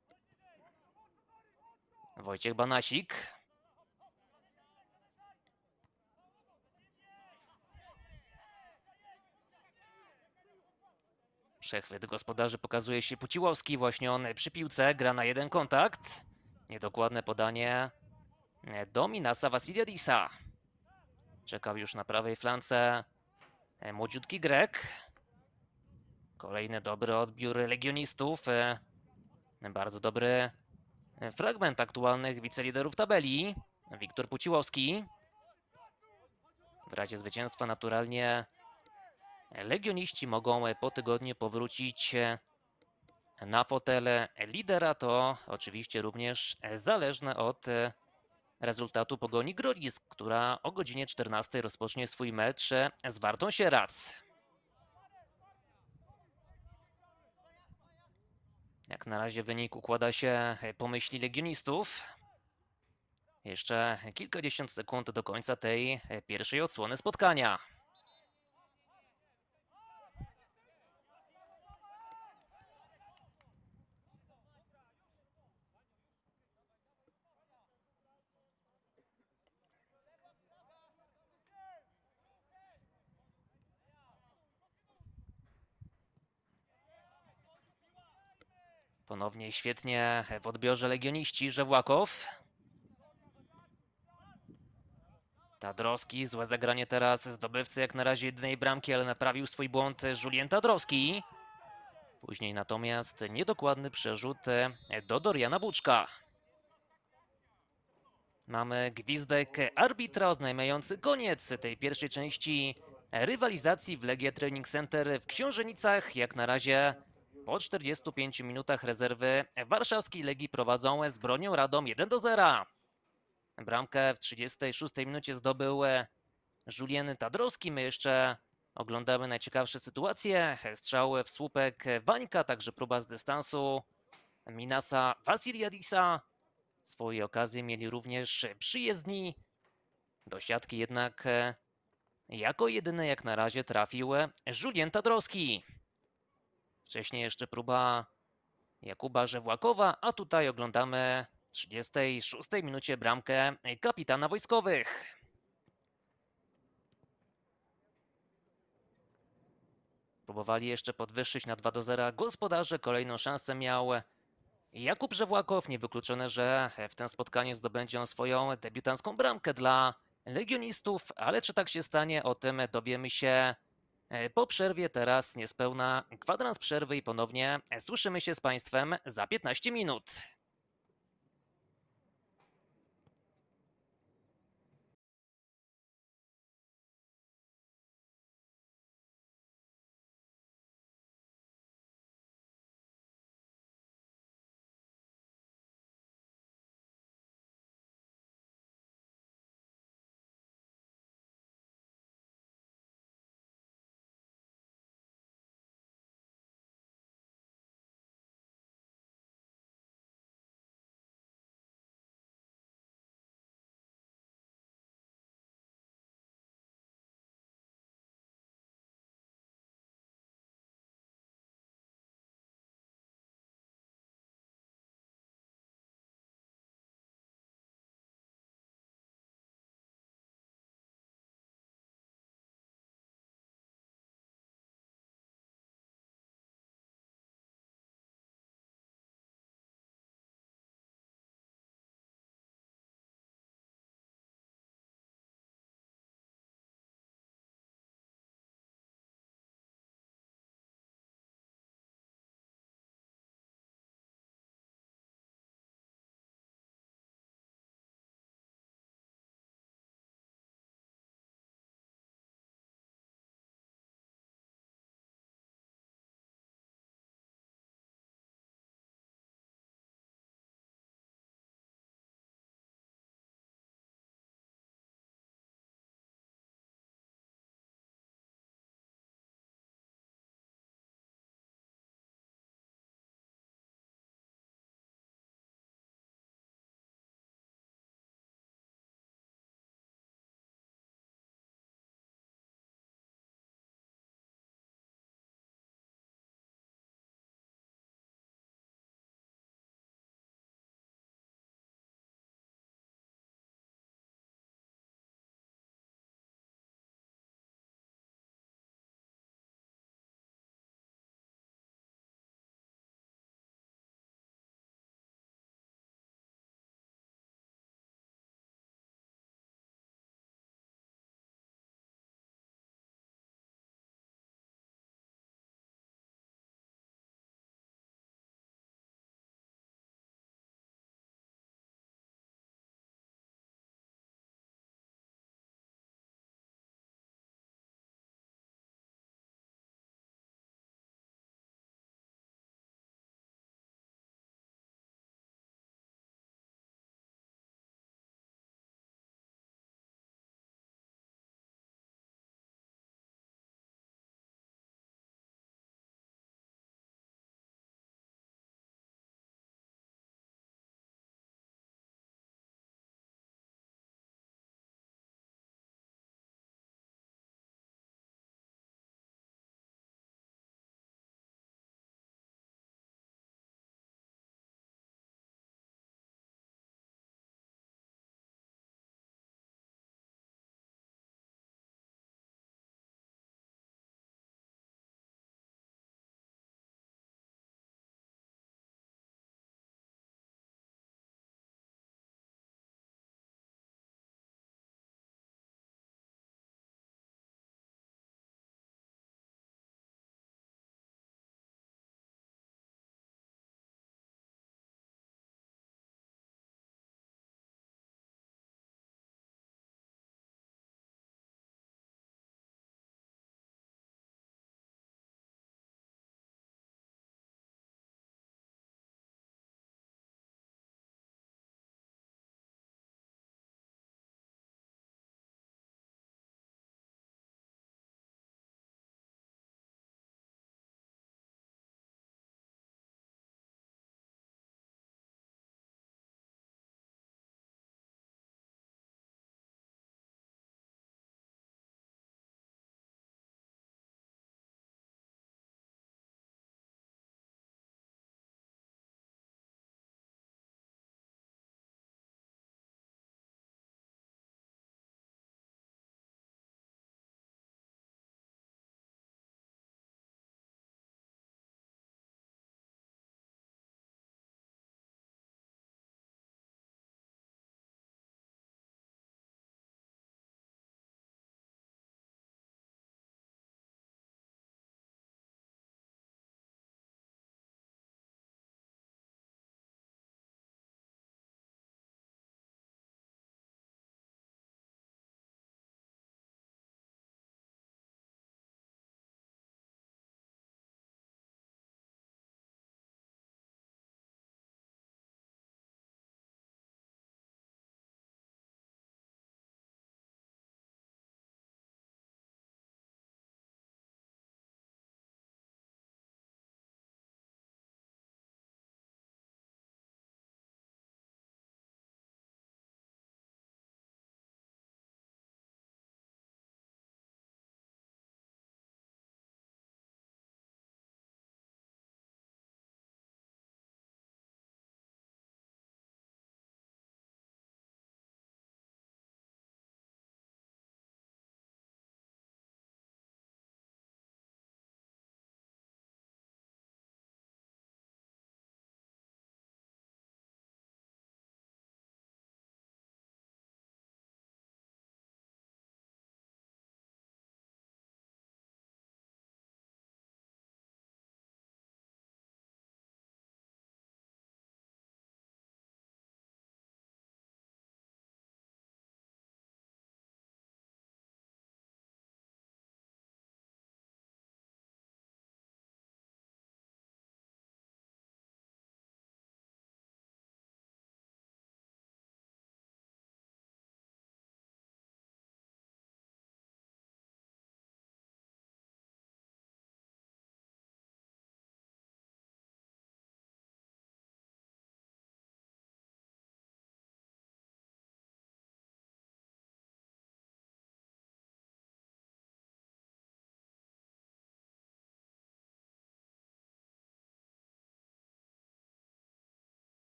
Wojciech Banasik. Przechwyt gospodarzy pokazuje się Puciłowski. Właśnie on przy piłce gra na jeden kontakt. Niedokładne podanie do Minasa Vasiliadisa. Czekał już na prawej flance młodziutki Grek. Kolejny dobry odbiór legionistów. Bardzo dobry fragment aktualnych wiceliderów tabeli. Wiktor Puciłowski. W razie zwycięstwa naturalnie legioniści mogą po tygodniu powrócić na fotele lidera. To oczywiście również zależne od rezultatu Pogoni Grodzisk, która o godzinie czternastej rozpocznie swój mecz z Wartą Sieradz. Jak na razie wynik układa się po myśli legionistów. Jeszcze kilkadziesiąt sekund do końca tej pierwszej odsłony spotkania. Ponownie świetnie w odbiorze legioniści Żewłakow. Tadrowski, złe zagranie teraz zdobywcy jak na razie jedynej bramki, ale naprawił swój błąd Julien Tadrowski. Później natomiast niedokładny przerzut do Doriana Buczka. Mamy gwizdek arbitra oznajmiający koniec tej pierwszej części rywalizacji w Legia Training Center w Książenicach. Jak na razie po czterdziestu pięciu minutach rezerwy warszawskiej Legii prowadzą z Bronią Radom jeden do zera. Bramkę w trzydziestej szóstej minucie zdobył Julien Tadrowski. My jeszcze oglądamy najciekawsze sytuacje. Strzał w słupek Wańka, także próba z dystansu Minasa Vasiliadisa. Swoje okazje mieli również przyjezdni. Do siatki jednak jako jedyny jak na razie trafił Julien Tadrowski. Wcześniej jeszcze próba Jakuba Żewłakowa, a tutaj oglądamy w trzydziestej szóstej minucie bramkę kapitana wojskowych. Próbowali jeszcze podwyższyć na dwa do zera gospodarze. Kolejną szansę miał Jakub Żewłakow. Niewykluczone, że w tym spotkaniu zdobędzie on swoją debiutancką bramkę dla legionistów, ale czy tak się stanie, o tym dowiemy się po przerwie. Teraz niespełna kwadrans przerwy i ponownie słyszymy się z Państwem za piętnaście minut.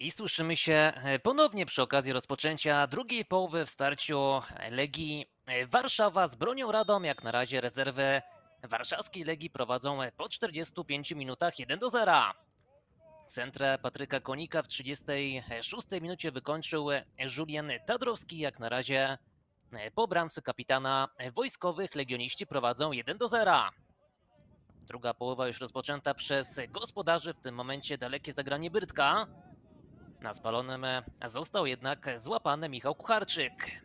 I słyszymy się e, ponownie przy okazji rozpoczęcia drugiej połowy w starciu Legii e, Warszawa z Bronią Radom. Jak na razie rezerwy warszawskiej Legii prowadzą e, po czterdziestu pięciu minutach jeden do zera. Centrę Patryka Konika w trzydziestej szóstej minucie wykończył e, Julien Tadrowski. Jak na razie e, po bramce kapitana e, wojskowych legioniści prowadzą jeden do zera. Druga połowa już rozpoczęta przez gospodarzy, w tym momencie dalekie zagranie Byrtka. Na spalonym został jednak złapany Michał Kucharczyk.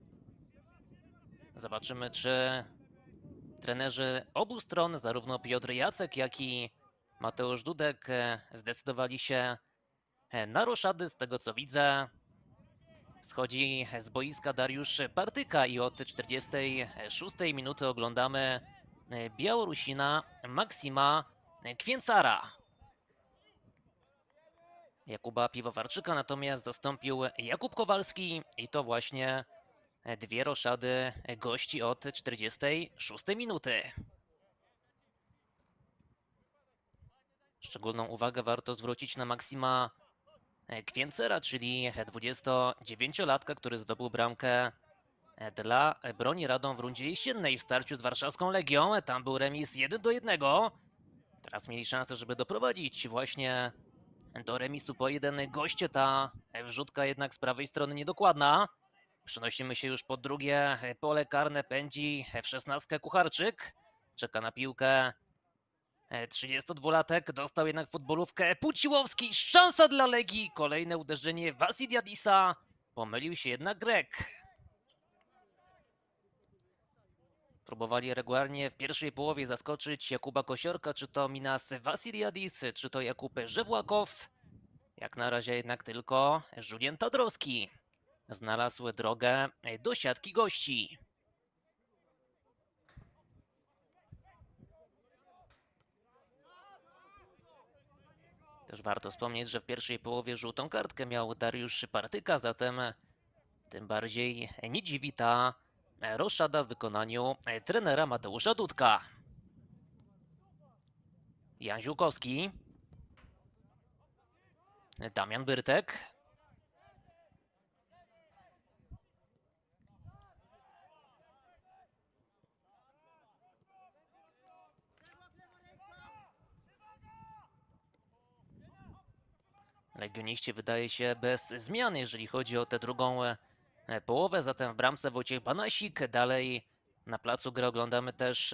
Zobaczymy, czy trenerzy obu stron, zarówno Piotr Jacek, jak i Mateusz Dudek, zdecydowali się na roszady. Z tego co widzę, schodzi z boiska Dariusz Partyka i od czterdziestej szóstej minuty oglądamy Białorusina Maksima Kwięcara. Jakuba Piwowarczyka natomiast zastąpił Jakub Kowalski i to właśnie dwie roszady gości od czterdziestej szóstej minuty. Szczególną uwagę warto zwrócić na Maksima Kwięcera, czyli dwudziestodziewięciolatka, który zdobył bramkę dla Broni Radom w rundzie jesiennej w starciu z warszawską Legią. Tam był remis jeden do jednego. Teraz mieli szansę, żeby doprowadzić właśnie do remisu po jeden goście. Ta wrzutka jednak z prawej strony niedokładna. Przenosimy się już pod drugie pole karne. Pędzi w szesnastkę Kucharczyk. Czeka na piłkę trzydziestodwulatek. Dostał jednak futbolówkę Puciłowski. Szansa dla Legii. Kolejne uderzenie Vasiliadisa. Pomylił się jednak Grek. Próbowali regularnie w pierwszej połowie zaskoczyć Jakuba Kosiorka, czy to Minas Vasiliadis, czy to Jakub Żewłakow. Jak na razie jednak tylko Julien Tadrowski znalazł drogę do siatki gości. Też warto wspomnieć, że w pierwszej połowie żółtą kartkę miał Dariusz Partyka, zatem tym bardziej nie dziwi ta roszada w wykonaniu trenera Mateusza Dudka. Jan Ziółkowski. Damian Byrtek. Legioniści wydaje się bez zmian, jeżeli chodzi o tę drugą połowę, zatem w bramce Wojciech Banasik. Dalej na placu gry oglądamy też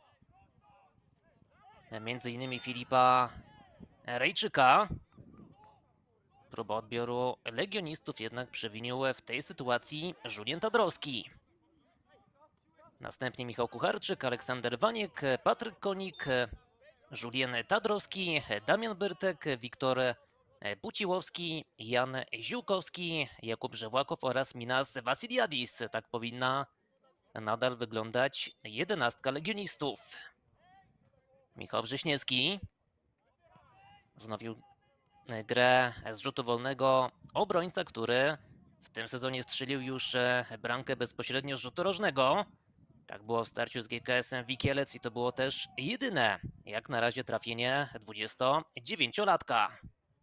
między innymi Filipa Rejczyka. Próba odbioru legionistów jednak przewinił w tej sytuacji Julien Tadrowski. Następnie Michał Kucharczyk, Aleksander Waniek, Patryk Konik, Julien Tadrowski, Damian Byrtek, Wiktor Puciłowski, Jan Ziółkowski, Jakub Żewłakow oraz Minas Vasiliadis. Tak powinna nadal wyglądać jedenastka legionistów. Michał Wrześniewski wznowił grę z rzutu wolnego obrońca, który w tym sezonie strzelił już bramkę bezpośrednio z rzutu rożnego. Tak było w starciu z G K S-em Wikielec i to było też jedyne jak na razie trafienie dwudziestodziewięciolatka.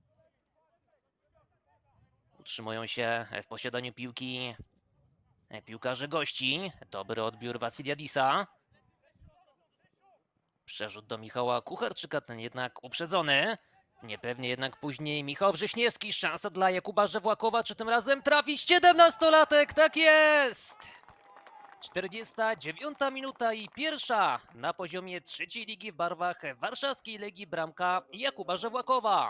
Utrzymują się w posiadaniu piłki piłkarze gości. Dobry odbiór Vasiliadisa. Przerzut do Michała Kucharczyka, ten jednak uprzedzony. Niepewnie jednak później Michał Wrześniewski. Szansa dla Jakuba Żewłakowa. Czy tym razem trafi siedemnastolatek? Tak jest! czterdziesta dziewiąta minuta i pierwsza na poziomie trzeciej ligi w barwach warszawskiej Legii bramka Jakuba Żewłakowa.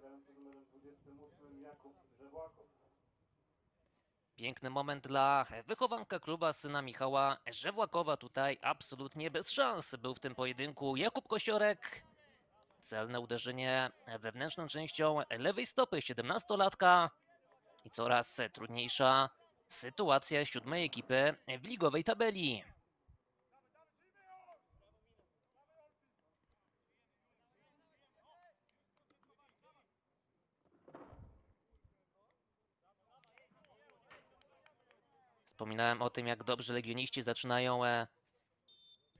Piękny moment dla wychowanka kluba, syna Michała Żewłakowa. Tutaj absolutnie bez szans był w tym pojedynku Jakub Kosiorek. Celne uderzenie wewnętrzną częścią lewej stopy siedemnastolatka. I coraz trudniejsza sytuacja siódmej ekipy w ligowej tabeli. Wspominałem o tym, jak dobrze legioniści zaczynają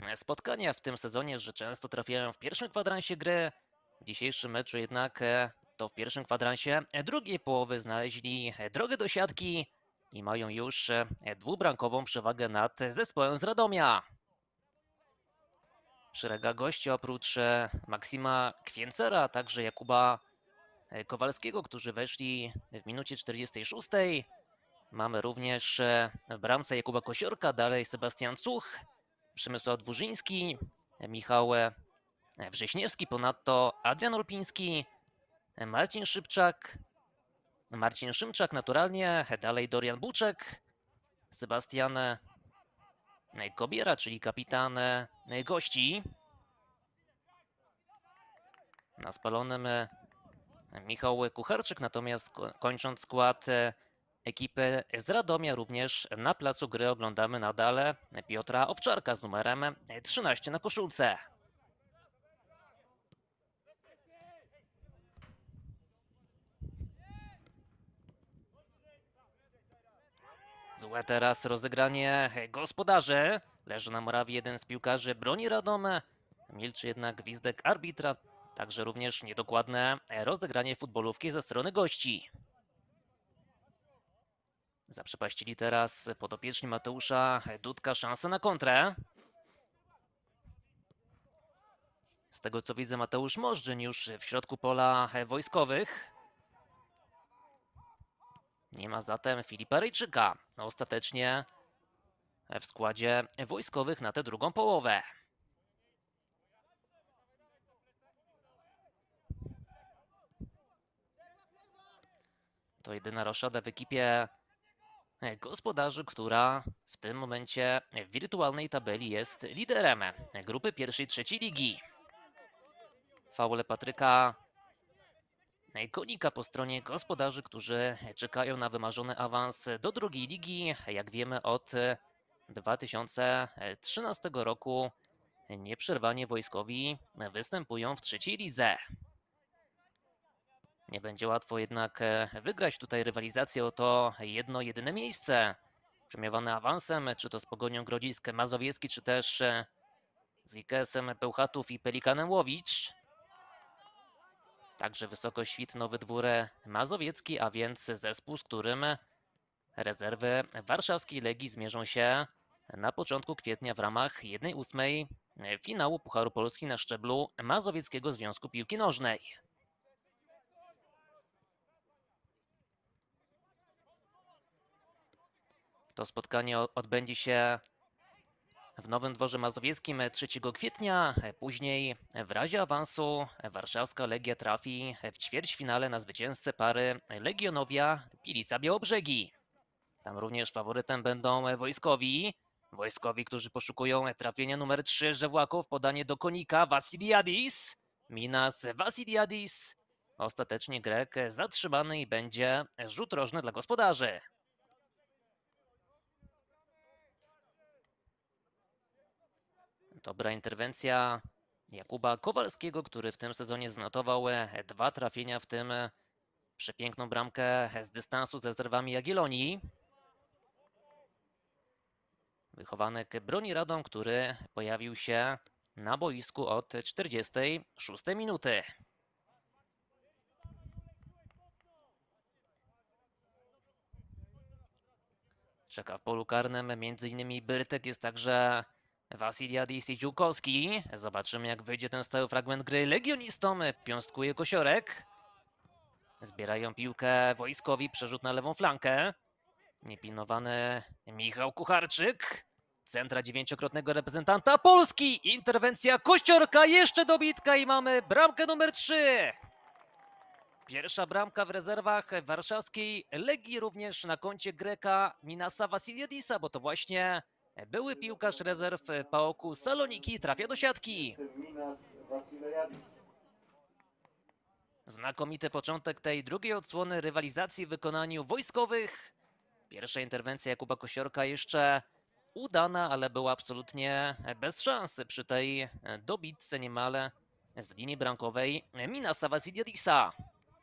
spotkania w tym sezonie, że często trafiają w pierwszym kwadransie gry. W dzisiejszym meczu jednak Ponadto w pierwszym kwadransie drugiej połowy znaleźli drogę do siatki i mają już dwubramkową przewagę nad zespołem z Radomia. W szeregach gości oprócz Maksima Kwiencera, a także Jakuba Kowalskiego, którzy weszli w minucie czterdziestej szóstej. Mamy również w bramce Jakuba Kosiorka, dalej Sebastian Cuch, Przemysław Dwurzyński, Michał Wrześniewski, ponadto Adrian Olpiński, Marcin Szybczak, Marcin Szymczak naturalnie, dalej Dorian Buczek, Sebastian Kobiera, czyli kapitan gości. Na spalonym Michał Kucharczyk, natomiast kończąc skład ekipy z Radomia również na placu gry oglądamy nadal Piotra Owczarka z numerem trzynaście na koszulce. Złe teraz rozegranie gospodarzy. Leży na murawie jeden z piłkarzy broni Radom. Milczy jednak gwizdek arbitra. Także również niedokładne rozegranie futbolówki ze strony gości. Zaprzepaścili teraz podopieczni Mateusza Dudka szansę na kontrę. Z tego co widzę, Mateusz Możdżyn już w środku pola wojskowych. Nie ma zatem Filipa Rejczyka. Ostatecznie w składzie wojskowych na tę drugą połowę. To jedyna roszada w ekipie gospodarzy, która w tym momencie w wirtualnej tabeli jest liderem grupy pierwszej trzeciej ligi. Faule Patryka Konika po stronie gospodarzy, którzy czekają na wymarzony awans do drugiej ligi. Jak wiemy, od dwa tysiące trzynastego roku nieprzerwanie wojskowi występują w trzeciej lidze. Nie będzie łatwo jednak wygrać tutaj rywalizację o to jedno, jedyne miejsce. Premiowane awansem, czy to z Pogonią Grodzisk Mazowiecki, czy też z I K S-em Bełchatów i Pelikanem Łowicz. Także Wysoko Świt, Nowy Dwór Mazowiecki, a więc zespół, z którym rezerwy warszawskiej Legii zmierzą się na początku kwietnia w ramach jednej ósmej finału Pucharu Polski na szczeblu Mazowieckiego Związku Piłki Nożnej. To spotkanie odbędzie się w Nowym Dworze Mazowieckim trzeciego kwietnia. Później w razie awansu warszawska Legia trafi w ćwierćfinale na zwycięzcę pary Legionowia Pilica Białobrzegi. Tam również faworytem będą wojskowi. Wojskowi, którzy poszukują trafienia numer trzy Żewłaków, podanie do Konika, Wasiliadis. Minas Wasiliadis. Ostatecznie Grek zatrzymany i będzie rzut rożny dla gospodarzy. Dobra interwencja Jakuba Kowalskiego, który w tym sezonie zanotował dwa trafienia, w tym przepiękną bramkę z dystansu ze zerwami Jagiellonii. Wychowanek broni Radom, który pojawił się na boisku od czterdziestej szóstej minuty. Czeka w polu karnym między innymi Byrtek, jest także Wasiliadis i Ziółkowski. Zobaczymy, jak wyjdzie ten stały fragment gry legionistom. Piąstkuje Kosiorek. Zbierają piłkę wojskowi, przerzut na lewą flankę. Niepilnowany Michał Kucharczyk. Centra dziewięciokrotnego reprezentanta Polski. Interwencja Kościorka, jeszcze dobitka i mamy bramkę numer trzy. Pierwsza bramka w rezerwach warszawskiej Legii, również na koncie Greka Minasa Wasiliadisa, bo to właśnie były piłkarz rezerw PAOK-u Saloniki trafia do siatki. Minas Wasiliadis. Znakomity początek tej drugiej odsłony rywalizacji w wykonaniu wojskowych. Pierwsza interwencja Jakuba Kosiorka jeszcze udana, ale była absolutnie bez szansy przy tej dobitce niemal z linii bramkowej Minasa Wasiliadisa.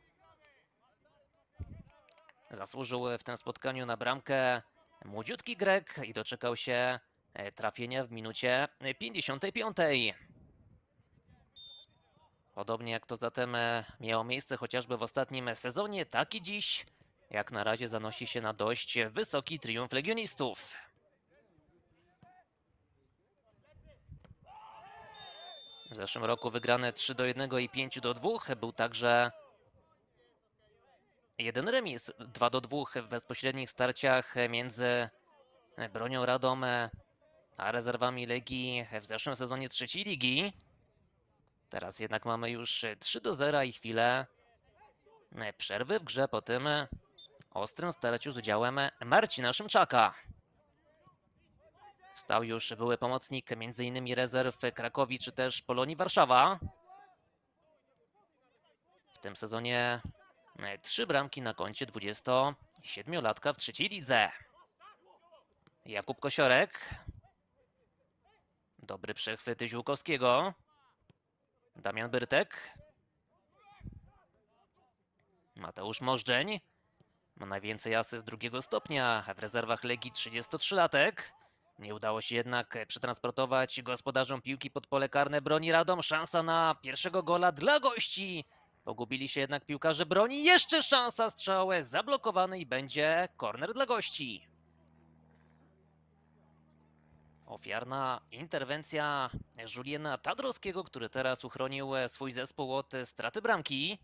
Zasłużył w tym spotkaniu na bramkę młodziutki Grek i doczekał się trafienia w minucie pięćdziesiątej piątej. Podobnie jak to zatem e, miało miejsce chociażby w ostatnim sezonie, tak i dziś. Jak na razie zanosi się na dość wysoki triumf legionistów. W zeszłym roku wygrane trzy do jednego i pięć do dwóch. Był także jeden remis, dwa do dwóch w bezpośrednich starciach między Bronią Radom a rezerwami Legii w zeszłym sezonie trzeciej ligi. Teraz jednak mamy już trzy do zera i chwilę przerwy w grze po tym ostrym starciu z udziałem Marcina Szymczaka. Wstał już były pomocnik między innymi rezerw Krakowi czy też Polonii Warszawa. W tym sezonie trzy bramki na koncie dwudziestosiedmiolatka w trzeciej lidze. Jakub Kosiorek. Dobry przechwyt Ziółkowskiego. Damian Byrtek. Mateusz Możdżeń. Ma najwięcej asyst drugiego stopnia w rezerwach Legii, trzydziestotrzylatek. Nie udało się jednak przetransportować gospodarzom piłki pod pole karne Broni Radom. Szansa na pierwszego gola dla gości. Pogubili się jednak piłkarze Broni. Jeszcze szansa, strzał zablokowany i będzie korner dla gości. Ofiarna interwencja Juliana Tadrowskiego, który teraz uchronił swój zespół od straty bramki.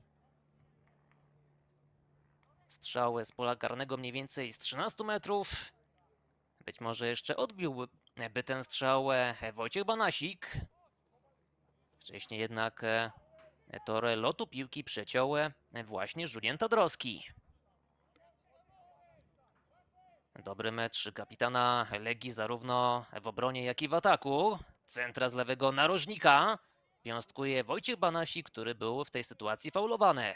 Strzał z pola karnego mniej więcej z trzynastu metrów. Być może jeszcze odbiłby ten strzał Wojciech Banasik. Wcześniej jednak tor lotu piłki przeciął właśnie Julian Tadrowski. Dobry mecz kapitana Legii zarówno w obronie, jak i w ataku. Centra z lewego narożnika. Piąstkuje Wojciech Banasik, który był w tej sytuacji faulowany.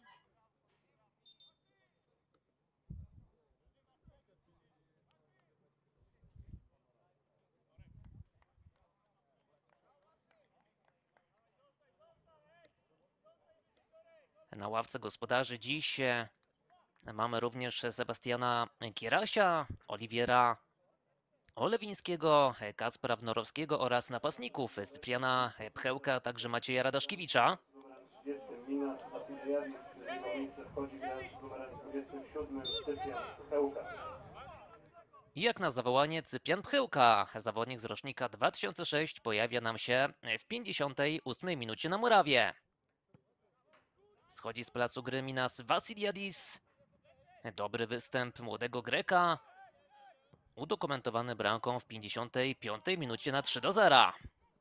Na ławce gospodarzy dziś mamy również Sebastiana Kierasia, Oliwiera Olewińskiego, Kacpra Wnorowskiego oraz napastników Cypriana Pchełka, a także Macieja Radaszkiewicza. Z numerem trzydziestym Minas Asydriadis, w jego miejsce wchodzi grając z numerem dwudziestym siódmym Cyprian Pchełka. I jak na zawołanie Cyprian Pchełka, zawodnik z rocznika dwa tysiące szóstego, pojawia nam się w pięćdziesiątej ósmej minucie na murawie. Schodzi z placu gry Minas Vasiliadis. Dobry występ młodego Greka, udokumentowany bramką w pięćdziesiątej piątej minucie na trzy do zera.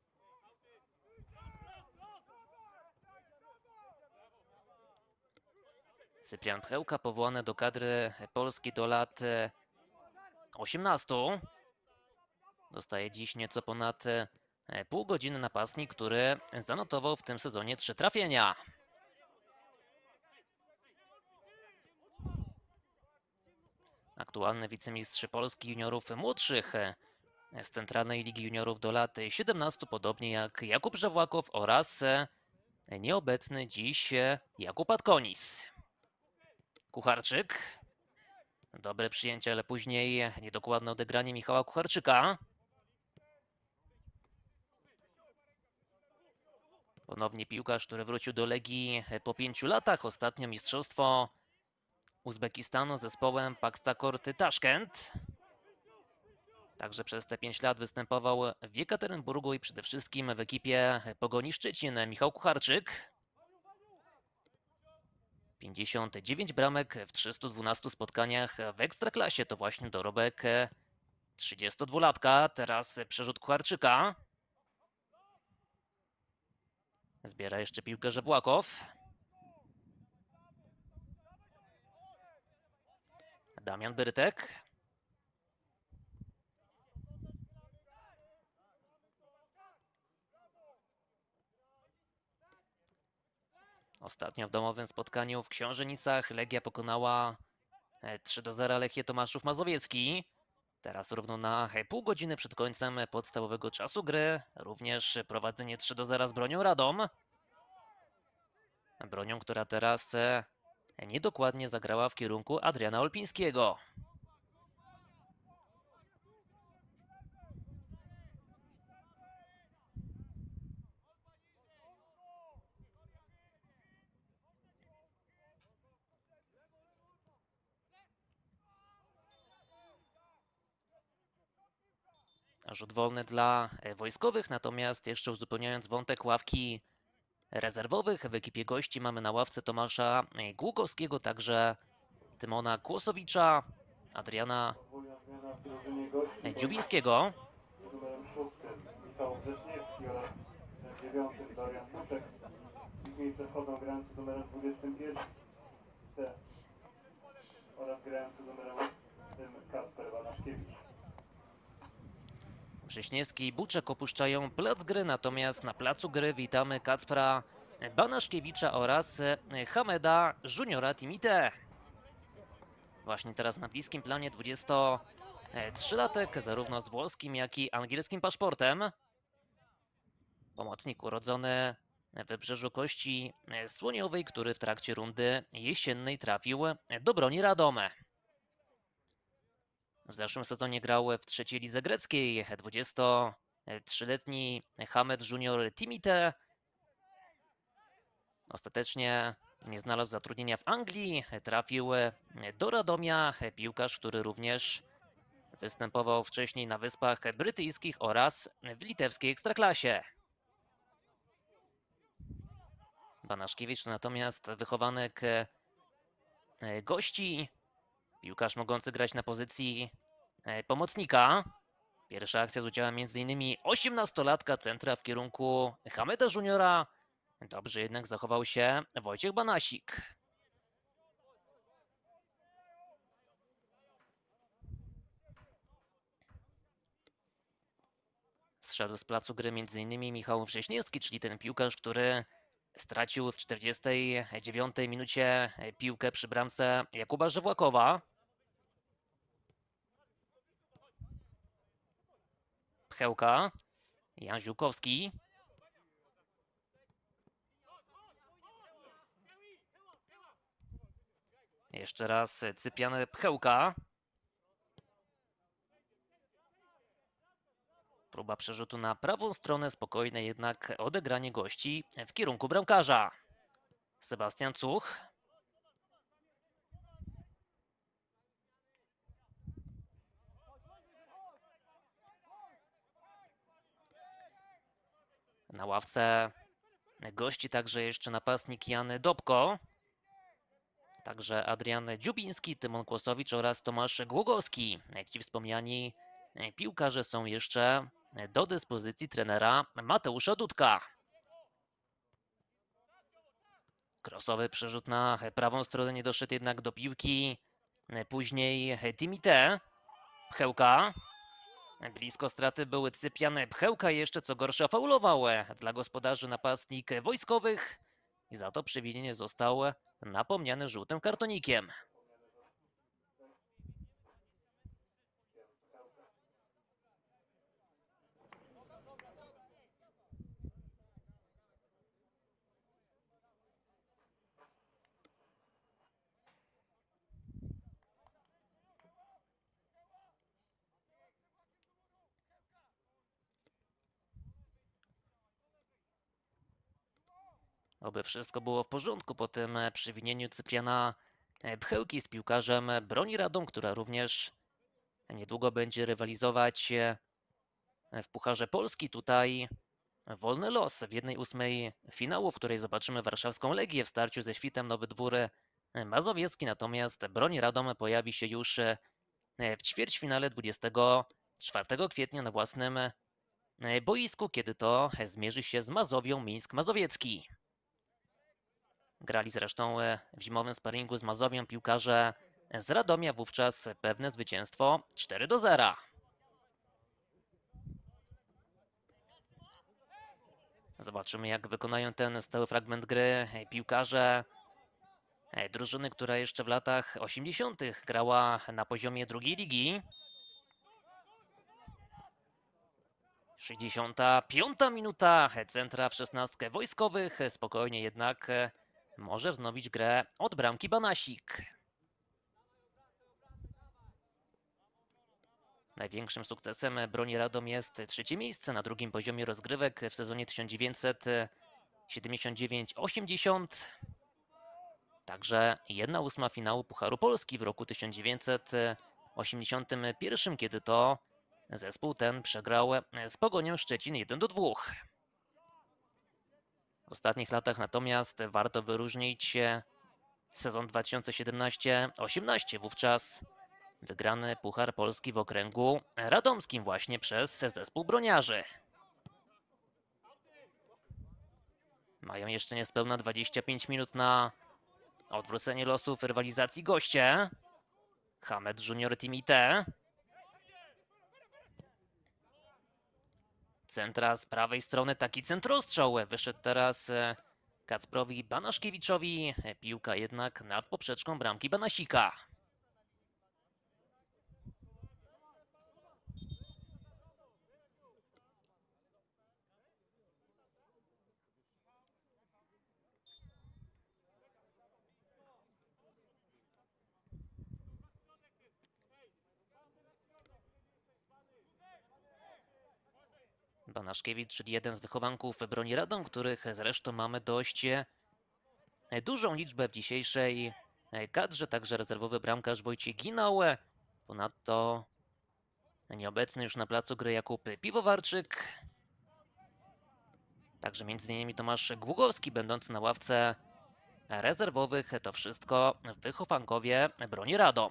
Cyprian Pchełka powołany do kadry Polski do lat osiemnastu. Dostaje dziś nieco ponad pół godziny napastnik, który zanotował w tym sezonie trzy trafienia. Aktualny wicemistrz Polski juniorów młodszych z Centralnej Ligi Juniorów do lat siedemnastu, podobnie jak Jakub Żewłakow oraz nieobecny dziś Jakub Atkonis. Kucharczyk. Dobre przyjęcie, ale później niedokładne odegranie Michała Kucharczyka. Ponownie piłkarz, który wrócił do Legii po pięciu latach. Ostatnio mistrzostwo Uzbekistanu z zespołem Pakstakorty Taszkent. Także przez te pięć lat występował w Jekaterynburgu i przede wszystkim w ekipie Pogoni Szczecin Michał Kucharczyk. pięćdziesiąt dziewięć bramek w trzystu dwunastu spotkaniach w Ekstraklasie. To właśnie dorobek trzydziestodwulatka. Teraz przerzut Kucharczyka. Zbiera jeszcze piłkę Żewłakow. Damian Byrtek. Ostatnio w domowym spotkaniu w Książenicach Legia pokonała trzy do zera Lechię Tomaszów Mazowiecki. Teraz równo na pół godziny przed końcem podstawowego czasu gry. Również prowadzenie trzy do zera z Bronią Radom. Bronią, która teraz niedokładnie zagrała w kierunku Adriana Olpińskiego. Rzut wolny dla e, wojskowych, natomiast jeszcze uzupełniając wątek ławki rezerwowych, w ekipie gości mamy na ławce Tomasza e, Głogowskiego, także Tymona Kłosowicza, Adriana Podwójna zmiana w drużynie gości. e, Dziubińskiego. Z numerem szóstym Michał Wrzeszniewski oraz dziewiątym Dorian Buczek. W ich miejsce wchodzą grający numerem dwudziestym pierwszym oraz grający numerem tym Kacper Banaszkiewicz. Wrześniewski i Buczek opuszczają plac gry, natomiast na placu gry witamy Kacpra Banaszkiewicza oraz e, Hameda Juniora Timite. Właśnie teraz na bliskim planie dwudziestotrzylatek, zarówno z włoskim, jak i angielskim paszportem. Pomocnik urodzony w Wybrzeżu Kości Słoniowej, który w trakcie rundy jesiennej trafił do broni Radome. W zeszłym sezonie grał w trzeciej lidze greckiej. dwudziestotrzyletni Hamed Junior Timite ostatecznie nie znalazł zatrudnienia w Anglii. Trafił do Radomia. Piłkarz, który również występował wcześniej na Wyspach Brytyjskich oraz w litewskiej ekstraklasie. Banaszkiewicz natomiast wychowanek gości. Piłkarz mogący grać na pozycji pomocnika. Pierwsza akcja z udziałem między innymi osiemnastolatka centra w kierunku Hameda Juniora. Dobrze jednak zachował się Wojciech Banasik. Zszedł z placu gry między innymi Michał Wrześniewski, czyli ten piłkarz, który stracił w czterdziestej dziewiątej minucie piłkę przy bramce Jakuba Żewłakowa. Pchełka. Jan Ziółkowski. Jeszcze raz Cyprian Pchełka. Próba przerzutu na prawą stronę, spokojne jednak odegranie gości w kierunku bramkarza. Sebastian Cuch. Na ławce gości także jeszcze napastnik Jan Dobko. Także Adrian Dziubiński, Tymon Kłosowicz oraz Tomasz Głogowski. Jak ci wspomniani piłkarze są jeszcze do dyspozycji trenera Mateusza Dudka. Krosowy przerzut na prawą stronę nie doszedł jednak do piłki. Później Timite. Pchełka. Blisko straty były Cyprian Pchełka i jeszcze co gorsza faulował dla gospodarzy napastnik wojskowych. I za to przewinienie został napomniany żółtym kartonikiem. Oby wszystko było w porządku po tym przewinieniu Cypriana Pchełki z piłkarzem Broni Radom, która również niedługo będzie rywalizować w Pucharze Polski. Tutaj wolny los w jednej ósmej finału, w której zobaczymy warszawską Legię w starciu ze Świtem Nowy Dwór Mazowiecki. Natomiast Broni Radom pojawi się już w ćwierćfinale dwudziestego czwartego kwietnia na własnym boisku, kiedy to zmierzy się z Mazowią Mińsk Mazowiecki. Grali zresztą w zimowym sparingu z Mazowią piłkarze z Radomia, wówczas pewne zwycięstwo cztery do zera. Zobaczymy, jak wykonają ten stały fragment gry piłkarze drużyny, która jeszcze w latach osiemdziesiątych grała na poziomie drugiej ligi. sześćdziesiąta piąta minuta, centra w szesnastkę wojskowych, spokojnie jednak może wznowić grę od bramki Banasik. Największym sukcesem Broni Radom jest trzecie miejsce na drugim poziomie rozgrywek w sezonie tysiąc dziewięćset siedemdziesiąt dziewięć osiemdziesiąt. Także jedna ósma finału Pucharu Polski w roku tysiąc dziewięćset osiemdziesiątym pierwszym, kiedy to Zespół ten przegrał z Pogonią Szczecin jeden do dwóch. W ostatnich latach natomiast warto wyróżnić sezon dwa tysiące siedemnaście osiemnaście. Wówczas wygrany Puchar Polski w okręgu radomskim właśnie przez zespół broniarzy. Mają jeszcze niespełna dwadzieścia pięć minut na odwrócenie losów rywalizacji goście. Hamed Junior Team I T. Centra z prawej strony, taki centrostrzał. Wyszedł teraz Kacprowi Banaszkiewiczowi. Piłka jednak nad poprzeczką bramki Banasika. Banaszkiewicz, czyli jeden z wychowanków broni Radom, których zresztą mamy dość dużą liczbę w dzisiejszej kadrze. Także rezerwowy bramkarz Wojciech Ginał. Ponadto nieobecny już na placu gry Jakub Piwowarczyk. Także między innymi Tomasz Głogowski, będący na ławce rezerwowych. To wszystko wychowankowie broni Radom.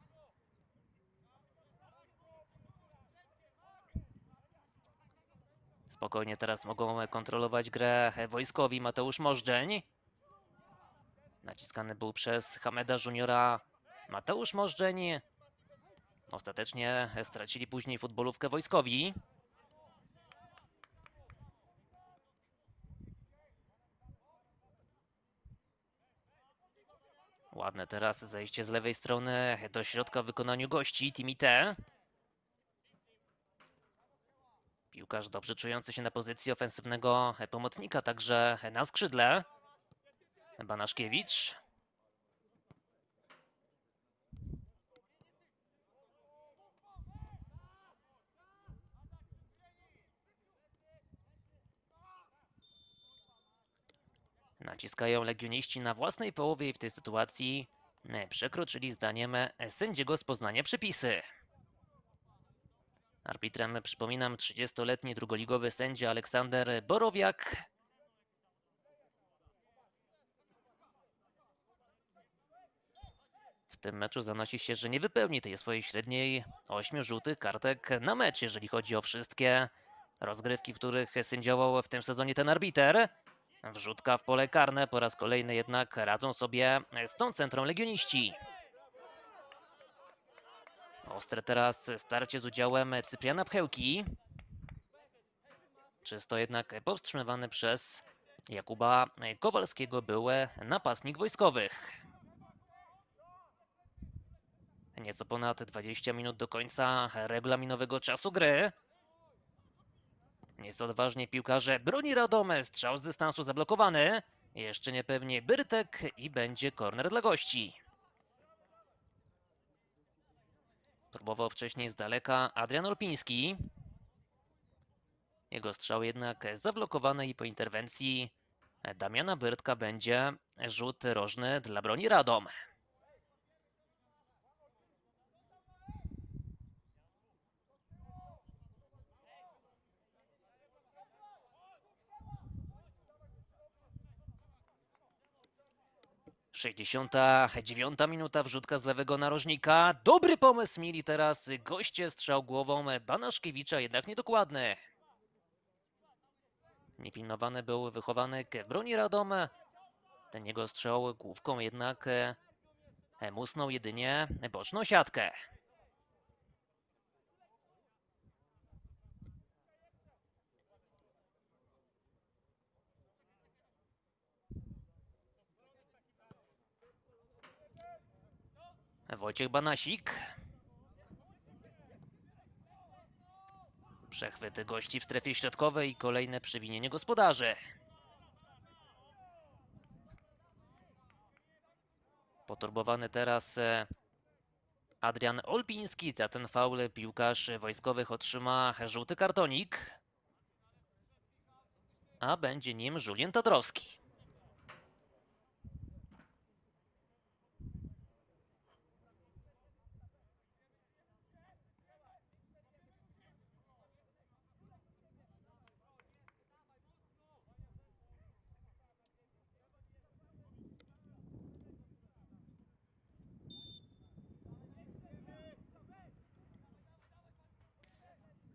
Spokojnie teraz mogą kontrolować grę wojskowi. Mateusz Możdżeń. Naciskany był przez Hameda Juniora Mateusz Możdżeń. Ostatecznie stracili później futbolówkę wojskowi. Ładne teraz zejście z lewej strony do środka w wykonaniu gości Team I T. Piłkarz dobrze czujący się na pozycji ofensywnego pomocnika, także na skrzydle. Banaszkiewicz. Naciskają legioniści na własnej połowie i w tej sytuacji przekroczyli zdaniem sędziego z Poznania przepisy. Arbitrem, przypominam, trzydziestoletni drugoligowy sędzia Aleksander Borowiak. W tym meczu zanosi się, że nie wypełni tej swojej średniej ośmiu żółtych kartek na mecz, jeżeli chodzi o wszystkie rozgrywki, których sędziował w tym sezonie ten arbiter. Wrzutka w pole karne, po raz kolejny jednak radzą sobie z tą centrą legioniści. Ostre teraz starcie z udziałem Cypriana Pchełki. Czysto jednak powstrzymywany przez Jakuba Kowalskiego, były napastnik wojskowych. Nieco ponad dwadzieścia minut do końca regulaminowego czasu gry. Nieco odważnie piłkarze broni Radom. Strzał z dystansu zablokowany. Jeszcze niepewnie Byrtek i będzie korner dla gości. Próbował wcześniej z daleka Adrian Olpiński. Jego strzał jednak zablokowany i po interwencji Damiana Byrtka będzie rzut rożny dla broni Radom. sześćdziesiąta dziewiąta minuta, wrzutka z lewego narożnika. Dobry pomysł mieli teraz goście, strzał głową Banaszkiewicza, jednak niedokładny. Niepilnowany był wychowanek broni Radom. Ten jego strzał główką jednak musnął jedynie boczną siatkę. Wojciech Banasik. Przechwyty gości w strefie środkowej i kolejne przewinienie gospodarzy. Poturbowany teraz Adrian Olpiński. Za ten faul piłkarz wojskowych otrzyma żółty kartonik, a będzie nim Julien Tadrowski.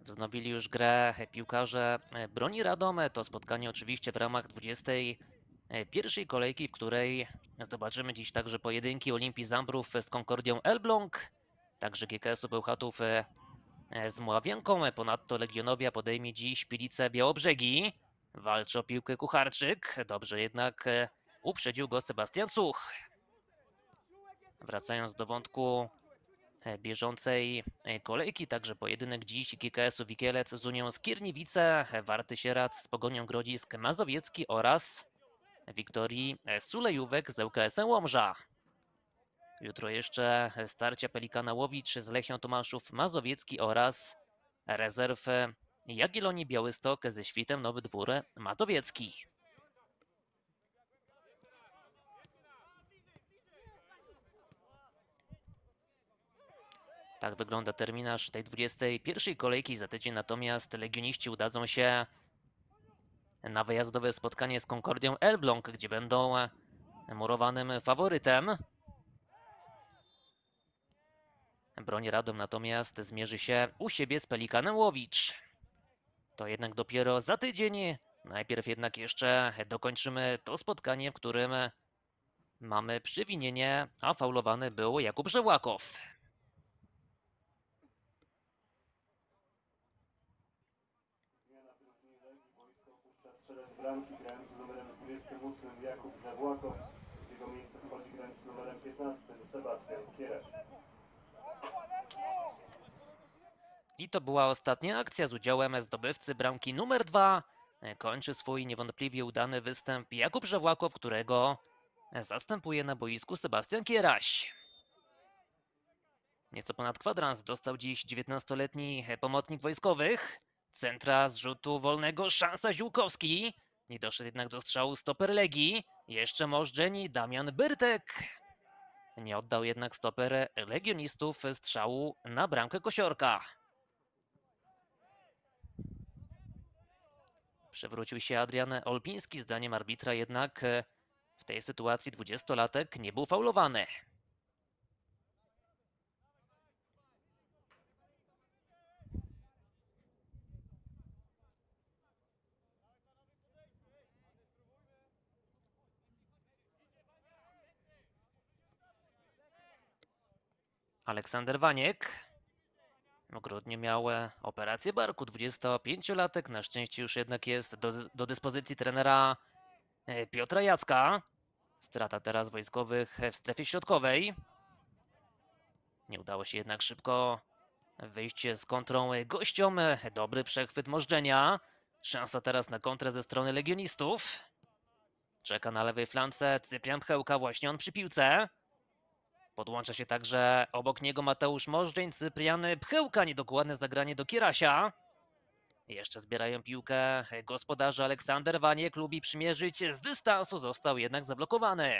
Wznowili już grę piłkarze Broni Radom. To spotkanie oczywiście w ramach dwudziestej pierwszej kolejki, w której zobaczymy dziś także pojedynki Olimpii Zambrów z Concordią Elbląg, także G K S-u Bełchatów z Mławienką. Ponadto Legionowia podejmie dziś Pilice Białobrzegi. Walczy o piłkę Kucharczyk, dobrze jednak uprzedził go Sebastian Cuch. Wracając do wątku bieżącej kolejki, także pojedynek dziś G K S-u Wikielec z Unią Skierniewice, Warty Sierac z Pogonią Grodzisk Mazowiecki oraz Wiktorii Sulejówek z L K S-em Łomża. Jutro jeszcze starcia Pelikana Łowicz z Lechią Tomaszów Mazowiecki oraz rezerw Jagiellonii Białystok ze Świtem Nowy Dwór Mazowiecki. Tak wygląda terminarz tej dwudziestej pierwszej kolejki. Za tydzień natomiast legioniści udadzą się na wyjazdowe spotkanie z Concordią Elbląg, gdzie będą murowanym faworytem. Broń Radom natomiast zmierzy się u siebie z Pelikanem Łowicz. To jednak dopiero za tydzień. Najpierw jednak jeszcze dokończymy to spotkanie, w którym mamy przewinienie, a faulowany był Jakub Żewłakow. Zmiana drużyny Legii, boisko opuszcza strzelec bramki, grający numerem dwudziestym ósmym Jakub Żewłakow. W jego miejsce wchodzi grający numerem piętnastym Sebastian Kieresz. I to była ostatnia akcja z udziałem zdobywcy bramki numer dwa. Kończy swój niewątpliwie udany występ Jakub Żewłakow, którego zastępuje na boisku Sebastian Kieraś. Nieco ponad kwadrans dostał dziś dziewiętnastoletni pomocnik wojskowych. Centra z rzutu wolnego, szansa Ziółkowski. Nie doszedł jednak do strzału stoper Legii. Jeszcze możdżeń Damian Byrtek. Nie oddał jednak stoper legionistów strzału na bramkę Kosiorka. Przewrócił się Adrian Olpiński, zdaniem arbitra jednak w tej sytuacji dwudziestolatek nie był faulowany. Aleksander Waniek w grudniu miał operację barku, dwudziestopięciolatek, na szczęście już jednak jest do, do dyspozycji trenera Piotra Jacka. Strata teraz wojskowych w strefie środkowej. Nie udało się jednak szybko wyjść z kontrą gościom. Dobry przechwyt Możdżenia. Szansa teraz na kontrę ze strony legionistów. Czeka na lewej flance Cyprian Pchełka, właśnie on przy piłce. Podłącza się także obok niego Mateusz Możdżeń, Cyprian Pchełka, niedokładne zagranie do Kierasia. Jeszcze zbierają piłkę gospodarze. Aleksander Waniek lubi przymierzyć z dystansu, został jednak zablokowany.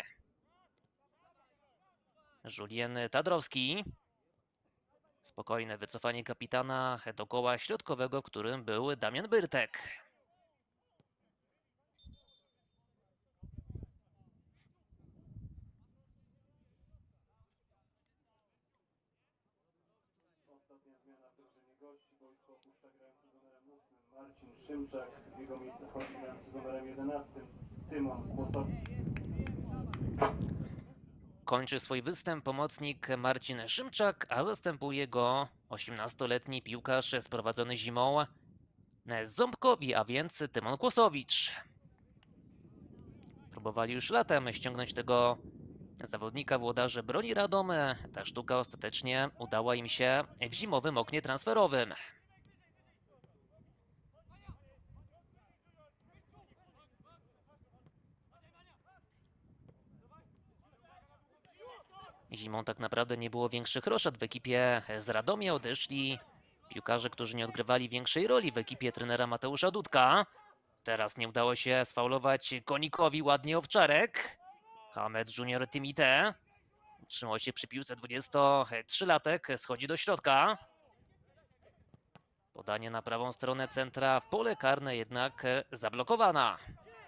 Julien Tadrowski. Spokojne wycofanie kapitana do koła środkowego, w którym był Damian Byrtek. Ostatnia zmiana w drużynie gości, boisko opuszcza grający numerem ósmym Marcin Szymczak. W jego miejsce wchodzi grający numerem jedenastym Tymon Kłosowicz. Kończy swój występ pomocnik Marcin Szymczak, a zastępuje go osiemnastoletni piłkarz sprowadzony zimą z Ząbkowi, a więc Tymon Kłosowicz. Próbowali już latem ściągnąć tego zawodnika włodarze Broni Radom. Ta sztuka ostatecznie udała im się w zimowym oknie transferowym. Zimą tak naprawdę nie było większych roszad w ekipie z Radomia. Odeszli piłkarze, którzy nie odgrywali większej roli w ekipie trenera Mateusza Dudka. Teraz nie udało się sfaulować Konikowi ładnie Owczarek. Hamed Junior Timite trzymał się przy piłce, dwudziestotrzylatek, schodzi do środka. Podanie na prawą stronę centra w pole karne, jednak zablokowana.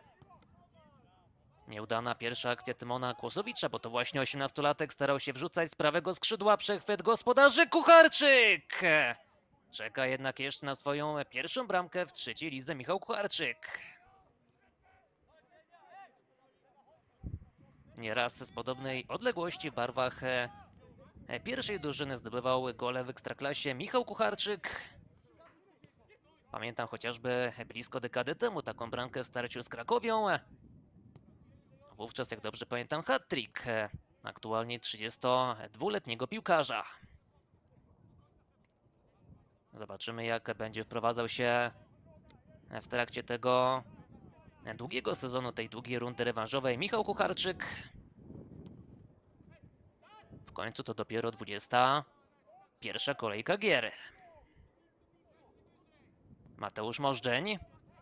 Nieudana pierwsza akcja Tymona Kłosowicza, bo to właśnie osiemnastolatek starał się wrzucać z prawego skrzydła. Przechwyt gospodarzy Kucharczyk! Czeka jednak jeszcze na swoją pierwszą bramkę w trzeciej lidze Michał Kucharczyk. Nieraz z podobnej odległości w barwach e, pierwszej drużyny zdobywał gole w Ekstraklasie Michał Kucharczyk. Pamiętam chociażby blisko dekady temu taką bramkę w starciu z Krakowią. Wówczas, jak dobrze pamiętam, hat-trick e, aktualnie trzydziestodwuletniego piłkarza. Zobaczymy, jak będzie wprowadzał się w trakcie tego długiego sezonu, tej długiej rundy rewanżowej Michał Kucharczyk. W końcu to dopiero dwudziesta pierwsza kolejka gier. Mateusz Możdżeń.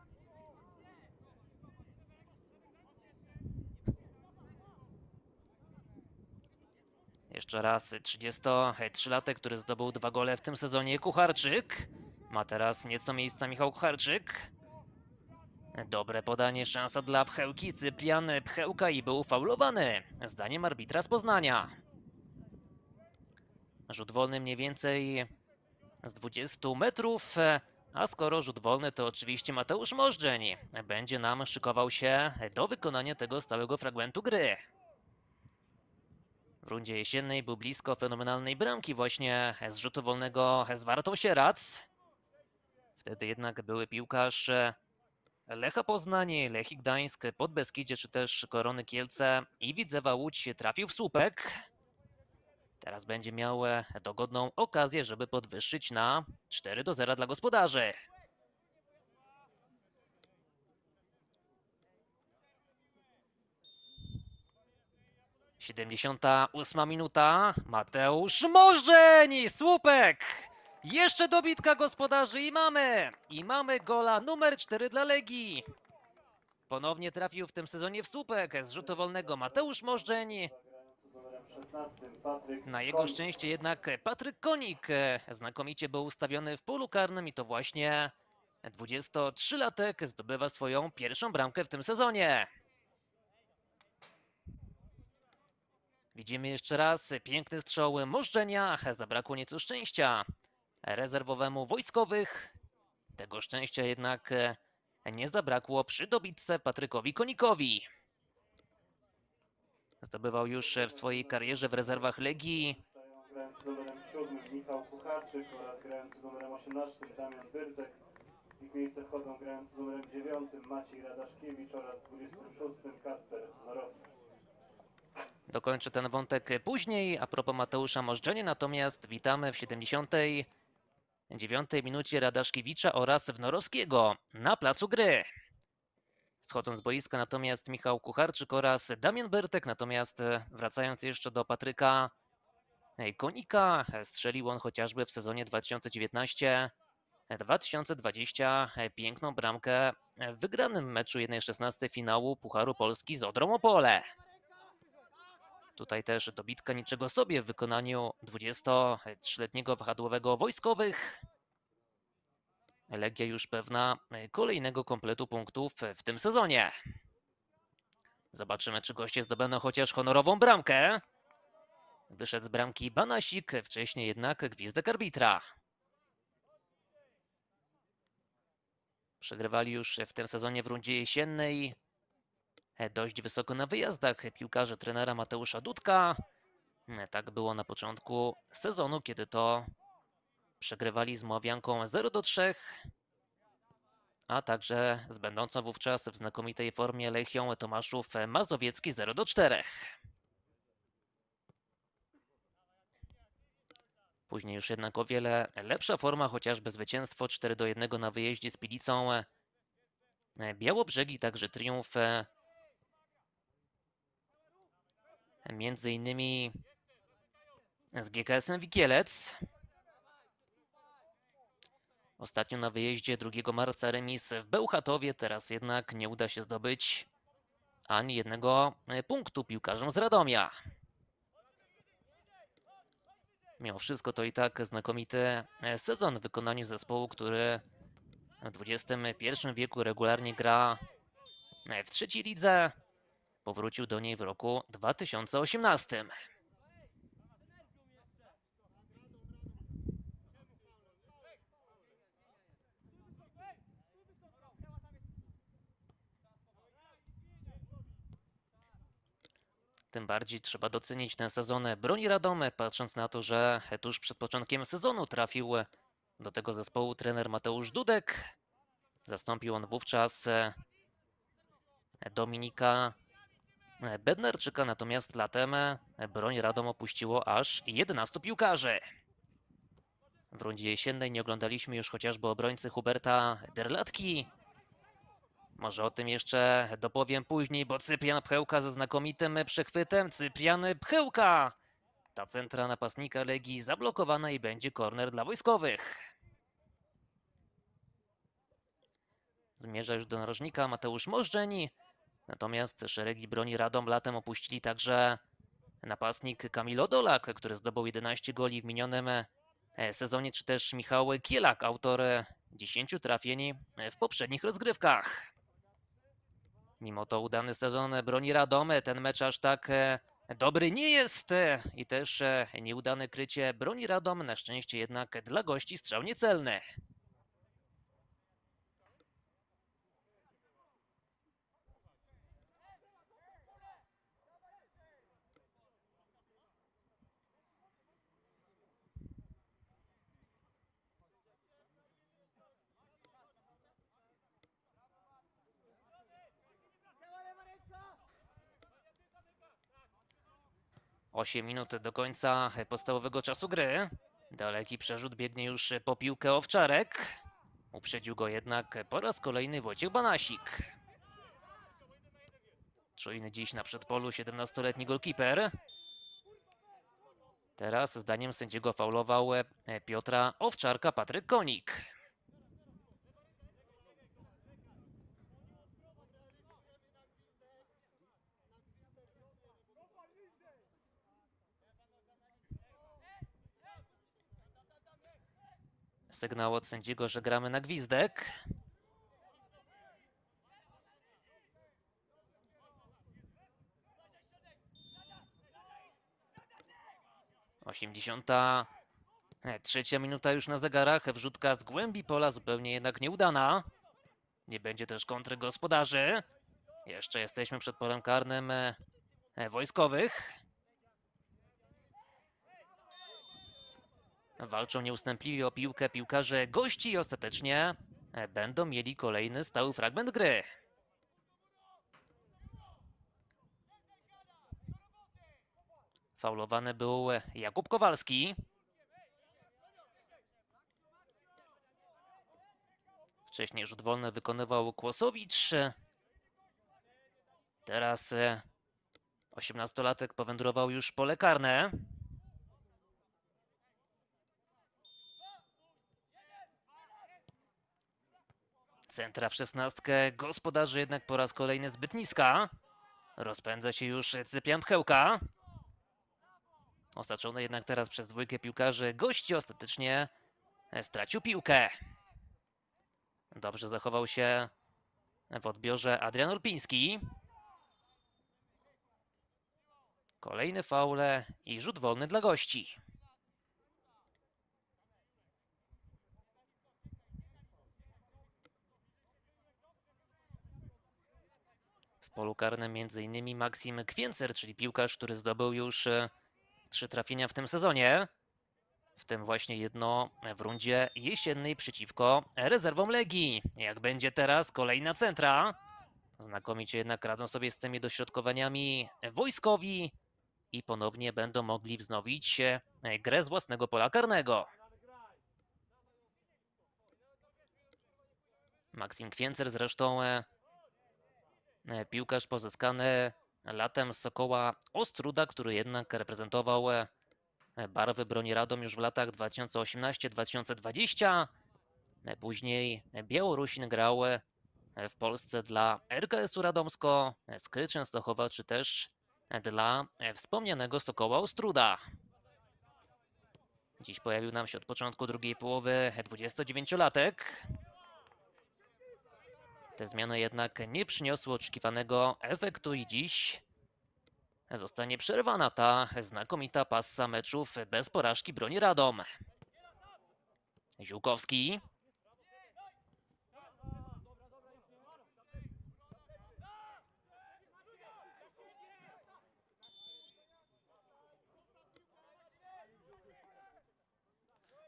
Jeszcze raz trzydziestotrzylatek, który zdobył dwa gole w tym sezonie, Kucharczyk. Ma teraz nieco miejsca Michał Kucharczyk. Dobre podanie, szansa dla Pchełki. Cyprian Pchełka i był faulowany, zdaniem arbitra z Poznania. Rzut wolny mniej więcej z dwudziestu metrów, a skoro rzut wolny, to oczywiście Mateusz Możdżeń będzie nam szykował się do wykonania tego stałego fragmentu gry. W rundzie jesiennej był blisko fenomenalnej bramki właśnie z rzutu wolnego z Wartą Sierac. Wtedy jednak były piłkarz Lecha Poznań, Lechii Gdańsk, Podbeskidzie czy też Korony Kielce i Widzewa Łódź trafił w słupek. Teraz będzie miał dogodną okazję, żeby podwyższyć na cztery do zera dla gospodarzy. siedemdziesiąta ósma minuta. Mateusz Możdżeń! Słupek! Jeszcze dobitka gospodarzy i mamy! I mamy gola numer cztery dla Legii. Ponownie trafił w tym sezonie w słupek z rzutu wolnego Mateusz Możdżeń. Na jego szczęście jednak Patryk Konik znakomicie był ustawiony w polu karnym i to właśnie dwudziestotrzylatek zdobywa swoją pierwszą bramkę w tym sezonie. Widzimy jeszcze raz piękny strzał Możdżenia, zabrakło nieco szczęścia rezerwowemu Wojskowych. Tego szczęścia jednak nie zabrakło przy dobitce Patrykowi Konikowi. Zdobywał już w swojej karierze w rezerwach Legii. Grający numerem siódmym Michał Kucharczyk oraz grający numerem osiemnastym Damian Byrtek. W ich miejsce wchodzą grający numerem dziewiątym Maciej Radaszkiewicz oraz dwudziestym szóstym Kacper Norowski. Dokończę ten wątek później. A propos Mateusza Możdżenia, natomiast witamy w siedemdziesiątej dziewiątej minucie Radaszkiewicza oraz Wnorowskiego na placu gry. Schodząc z boiska natomiast Michał Kucharczyk oraz Damian Byrtek, natomiast wracając jeszcze do Patryka Konika, strzelił on chociażby w sezonie dwa tysiące dziewiętnastym dwa tysiące dwudziestym piękną bramkę w wygranym meczu jeden szesnasty finału Pucharu Polski z Odrą Opole. Tutaj też dobitka niczego sobie w wykonaniu dwudziestotrzyletniego wahadłowego Wojskowych. Legia już pewna kolejnego kompletu punktów w tym sezonie. Zobaczymy, czy goście zdobędą chociaż honorową bramkę. Wyszedł z bramki Banasik, wcześniej jednak gwizdek arbitra. Przegrywali już w tym sezonie w rundzie jesiennej dość wysoko na wyjazdach piłkarze trenera Mateusza Dudka. Tak było na początku sezonu, kiedy to przegrywali z Moławianką zero do trzech, a także z będącą wówczas w znakomitej formie Lechią Tomaszów Mazowiecki zero do czterech. Później już jednak o wiele lepsza forma, chociażby zwycięstwo cztery do jednego na wyjeździe z Pilicą Białobrzegi, także triumf między innymi z G K S-em Wikielec. Ostatnio na wyjeździe drugiego marca remis w Bełchatowie, teraz jednak nie uda się zdobyć ani jednego punktu piłkarzom z Radomia. Mimo wszystko to i tak znakomity sezon w wykonaniu zespołu, który w dwudziestym pierwszym wieku regularnie gra w trzeciej lidze. Powrócił do niej w roku dwa tysiące osiemnastym. Tym bardziej trzeba docenić ten sezon broni Radom, patrząc na to, że tuż przed początkiem sezonu trafił do tego zespołu trener Mateusz Dudek. Zastąpił on wówczas Dominika Bednarczyka, natomiast latem broń Radom opuściło aż jedenastu piłkarzy. W rundzie jesiennej nie oglądaliśmy już chociażby obrońcy Huberta Derlatki. Może o tym jeszcze dopowiem później, bo Cyprian Pchełka ze znakomitym przechwytem. Cyprian Pchełka! Ta centra napastnika Legii zablokowana i będzie korner dla wojskowych. Zmierza już do narożnika Mateusz Możdżeń. Natomiast szeregi broni Radom latem opuścili także napastnik Kamil Odolak, który zdobył jedenaście goli w minionym sezonie, czy też Michał Kielak, autor dziesięciu trafień w poprzednich rozgrywkach. Mimo to udany sezon broni Radom, ten mecz aż tak dobry nie jest i też nieudane krycie broni Radom, na szczęście jednak dla gości strzał niecelny. osiem minut do końca podstawowego czasu gry. Daleki przerzut, biegnie już po piłkę Owczarek. Uprzedził go jednak po raz kolejny Wojciech Banasik. Czujny dziś na przedpolu siedemnastoletni golkiper. Teraz zdaniem sędziego faulował Piotra Owczarka Patryk Konik. Sygnał od sędziego, że gramy na gwizdek. osiemdziesiąta trzecia minuta już na zegarach. Wrzutka z głębi pola zupełnie jednak nieudana. Nie będzie też kontry gospodarzy. Jeszcze jesteśmy przed polem karnym wojskowych. Walczą nieustępliwie o piłkę piłkarze gości i ostatecznie będą mieli kolejny stały fragment gry. Faulowany był Jakub Kowalski. Wcześniej rzut wolny wykonywał Kłosowicz. Teraz osiemnastolatek powędrował już pole karne. Centra w szesnastkę gospodarzy jednak po raz kolejny zbyt niska. Rozpędza się już Cyprian Pchełka. Osaczony jednak teraz przez dwójkę piłkarzy gości ostatecznie stracił piłkę. Dobrze zachował się w odbiorze Adrian Olpiński. Kolejny faul i rzut wolny dla gości. W polu karnym między innymi Maksim Kwiencer, czyli piłkarz, który zdobył już trzy trafienia w tym sezonie. W tym właśnie jedno w rundzie jesiennej przeciwko rezerwom Legii. Jak będzie teraz kolejna centra. Znakomicie jednak radzą sobie z tymi dośrodkowaniami wojskowi i ponownie będą mogli wznowić grę z własnego pola karnego. Maksim Kwiencer zresztą piłkarz pozyskany latem z Sokoła Ostróda, który jednak reprezentował barwy broni Radom już w latach dwa tysiące osiemnastym do dwa tysiące dwudziestego. Później Białorusin grał w Polsce dla R K S-u Radomsko, Skry Częstochowa, czy też dla wspomnianego Sokoła Ostróda. Dziś pojawił nam się od początku drugiej połowy dwudziestodziewięciolatek. Te zmiany jednak nie przyniosły oczekiwanego efektu i dziś zostanie przerwana ta znakomita passa meczów bez porażki broni Radom. Ziółkowski.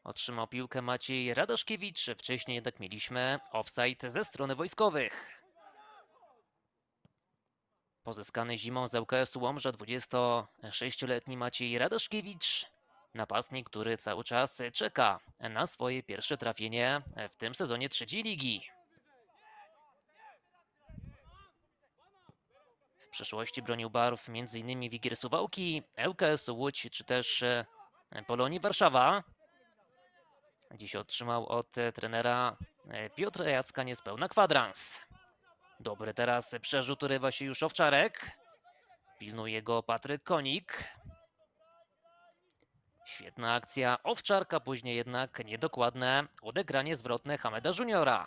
Otrzymał piłkę Maciej Radaszkiewicz, wcześniej jednak mieliśmy offside ze strony wojskowych. Pozyskany zimą z ŁKS-u Łomża dwudziestosześcioletni Maciej Radaszkiewicz, napastnik, który cały czas czeka na swoje pierwsze trafienie w tym sezonie trzeciej ligi. W przeszłości bronił barw m.in. Wigier Suwałki, ŁKS-u Łódź czy też Polonii Warszawa. Dziś otrzymał od trenera Piotra Jacka niespełna kwadrans. Dobry teraz przerzut, urywa się już Owczarek. Pilnuje go Patryk Konik. Świetna akcja Owczarka, później jednak niedokładne odegranie zwrotne Hameda Juniora.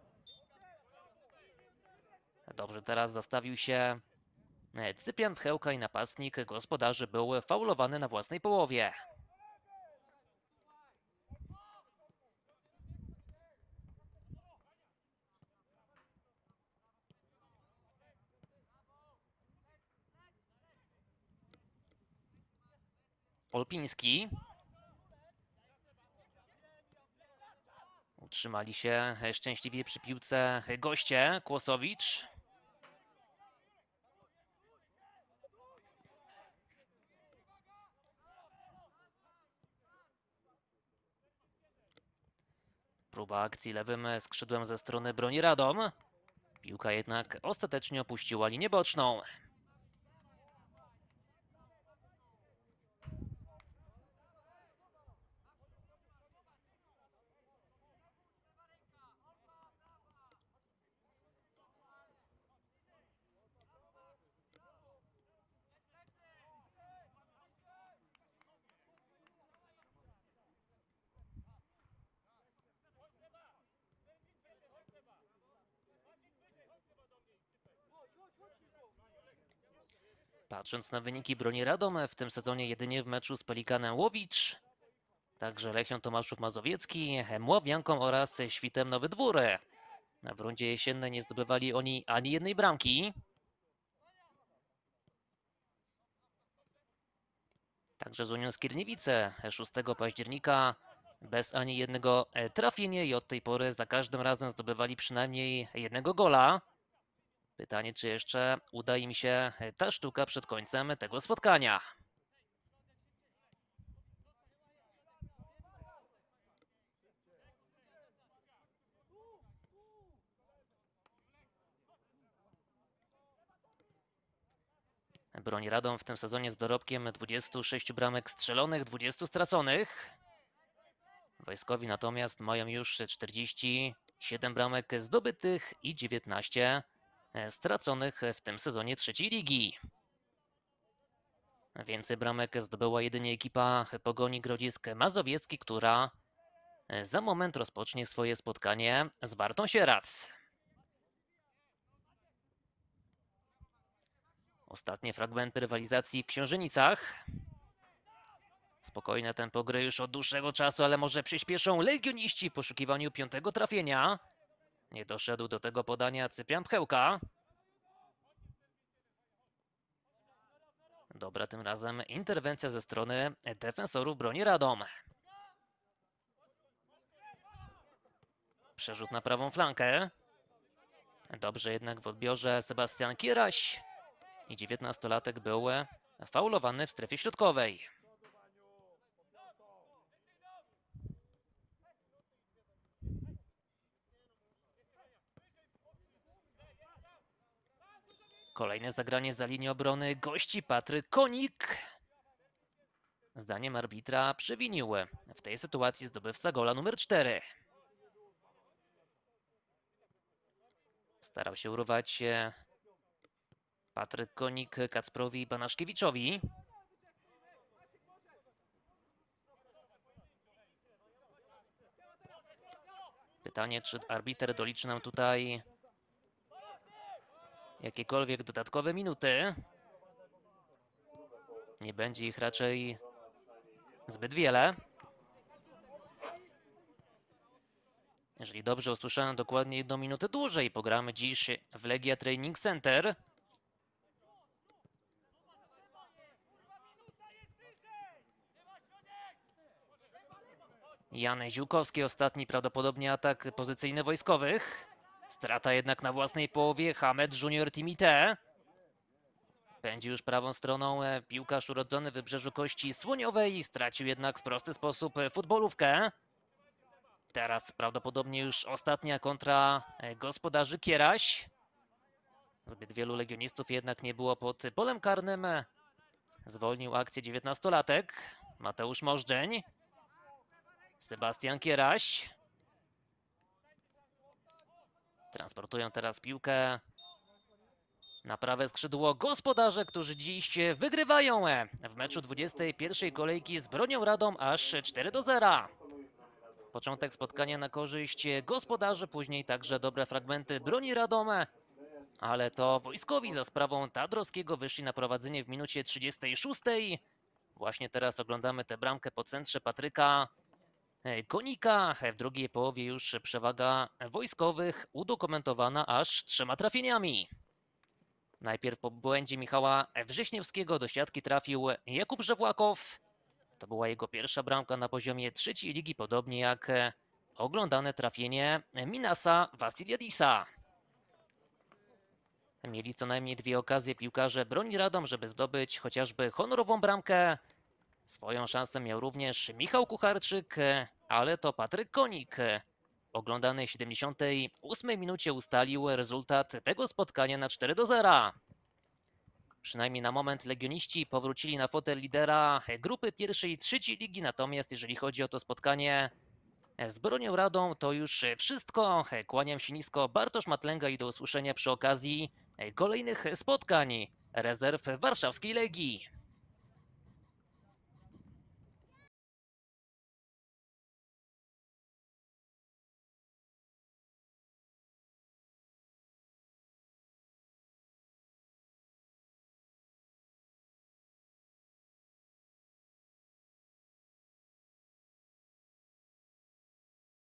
Dobrze teraz zastawił się Cyprian Wchełka i napastnik gospodarzy był faulowany na własnej połowie. Olpiński. Utrzymali się szczęśliwie przy piłce goście. Kłosowicz. Próba akcji lewym skrzydłem ze strony broni Radom. Piłka jednak ostatecznie opuściła linię boczną. Patrząc na wyniki broni Radom, w tym sezonie jedynie w meczu z Pelikanem Łowicz, także Lechią Tomaszów Mazowiecki, Mławianką oraz Świtem Nowy Dwór. W rundzie jesiennej nie zdobywali oni ani jednej bramki. Także z Unią Skierniewice szóstego października bez ani jednego trafienia i od tej pory za każdym razem zdobywali przynajmniej jednego gola. Pytanie, czy jeszcze uda im się ta sztuka przed końcem tego spotkania. Broni Radom w tym sezonie z dorobkiem dwudziestu sześciu bramek strzelonych, dwudziestu straconych. Wojskowi natomiast mają już czterdzieści siedem bramek zdobytych i dziewiętnaście straconych w tym sezonie trzeciej ligi. Więcej bramek zdobyła jedynie ekipa Pogoni Grodzisk Mazowiecki, która za moment rozpocznie swoje spotkanie z Wartą Sierac. Ostatnie fragmenty rywalizacji w Książenicach. Spokojne tempo gry już od dłuższego czasu, ale może przyspieszą legioniści w poszukiwaniu piątego trafienia. Nie doszedł do tego podania Cyprian Pchełka. Dobra tym razem interwencja ze strony defensorów broni Radom. Przerzut na prawą flankę. Dobrze jednak w odbiorze Sebastian Kieraś. I dziewiętnastolatek był faulowany w strefie środkowej. Kolejne zagranie za linię obrony gości Patryk Konik. Zdaniem arbitra przewinił w tej sytuacji zdobywca gola numer cztery. Starał się urwać Patryk Konik Kacprowi i Banaszkiewiczowi. Pytanie, czy arbiter doliczy nam tutaj jakiekolwiek dodatkowe minuty. Nie będzie ich raczej zbyt wiele. Jeżeli dobrze usłyszałem, dokładnie jedną minutę dłużej pogramy dziś w Legia Training Center. Jan Ziółkowski, ostatni prawdopodobnie atak pozycyjny wojskowych. Strata jednak na własnej połowie, Hamed Junior Timite. Pędzi już prawą stroną e, piłkarz urodzony w Wybrzeżu Kości Słoniowej, stracił jednak w prosty sposób e, futbolówkę. Teraz prawdopodobnie już ostatnia kontra e, gospodarzy Kieraś. Zbyt wielu legionistów jednak nie było pod polem karnym. Zwolnił akcję dziewiętnastolatek Mateusz Możdżeń. Sebastian Kieraś. Transportują teraz piłkę na prawe skrzydło gospodarze, którzy dziś wygrywają w meczu dwudziestej pierwszej kolejki z Bronią Radom aż cztery do zera. Początek spotkania na korzyść gospodarzy, później także dobre fragmenty Broni Radom, ale to wojskowi za sprawą Tadrowskiego wyszli na prowadzenie w minucie trzydziestej szóstej. Właśnie teraz oglądamy tę bramkę po centrze Patryka Konika. W drugiej połowie już przewaga wojskowych udokumentowana aż trzema trafieniami. Najpierw po błędzie Michała Wrześniewskiego do siatki trafił Jakub Żewłakow. To była jego pierwsza bramka na poziomie trzeciej ligi, podobnie jak oglądane trafienie Minasa Wasiliadisa. Mieli co najmniej dwie okazje piłkarze Broni Radom, żeby zdobyć chociażby honorową bramkę. Swoją szansę miał również Michał Kucharczyk, ale to Patryk Konik w oglądanej siedemdziesiątej ósmej minucie ustalił rezultat tego spotkania na cztery do zera. Przynajmniej na moment legioniści powrócili na fotel lidera grupy pierwszej i trzeciej ligi, natomiast jeżeli chodzi o to spotkanie z Bronią Radą, to już wszystko. Kłaniam się nisko, Bartosz Matlęga i do usłyszenia przy okazji kolejnych spotkań rezerw warszawskiej Legii.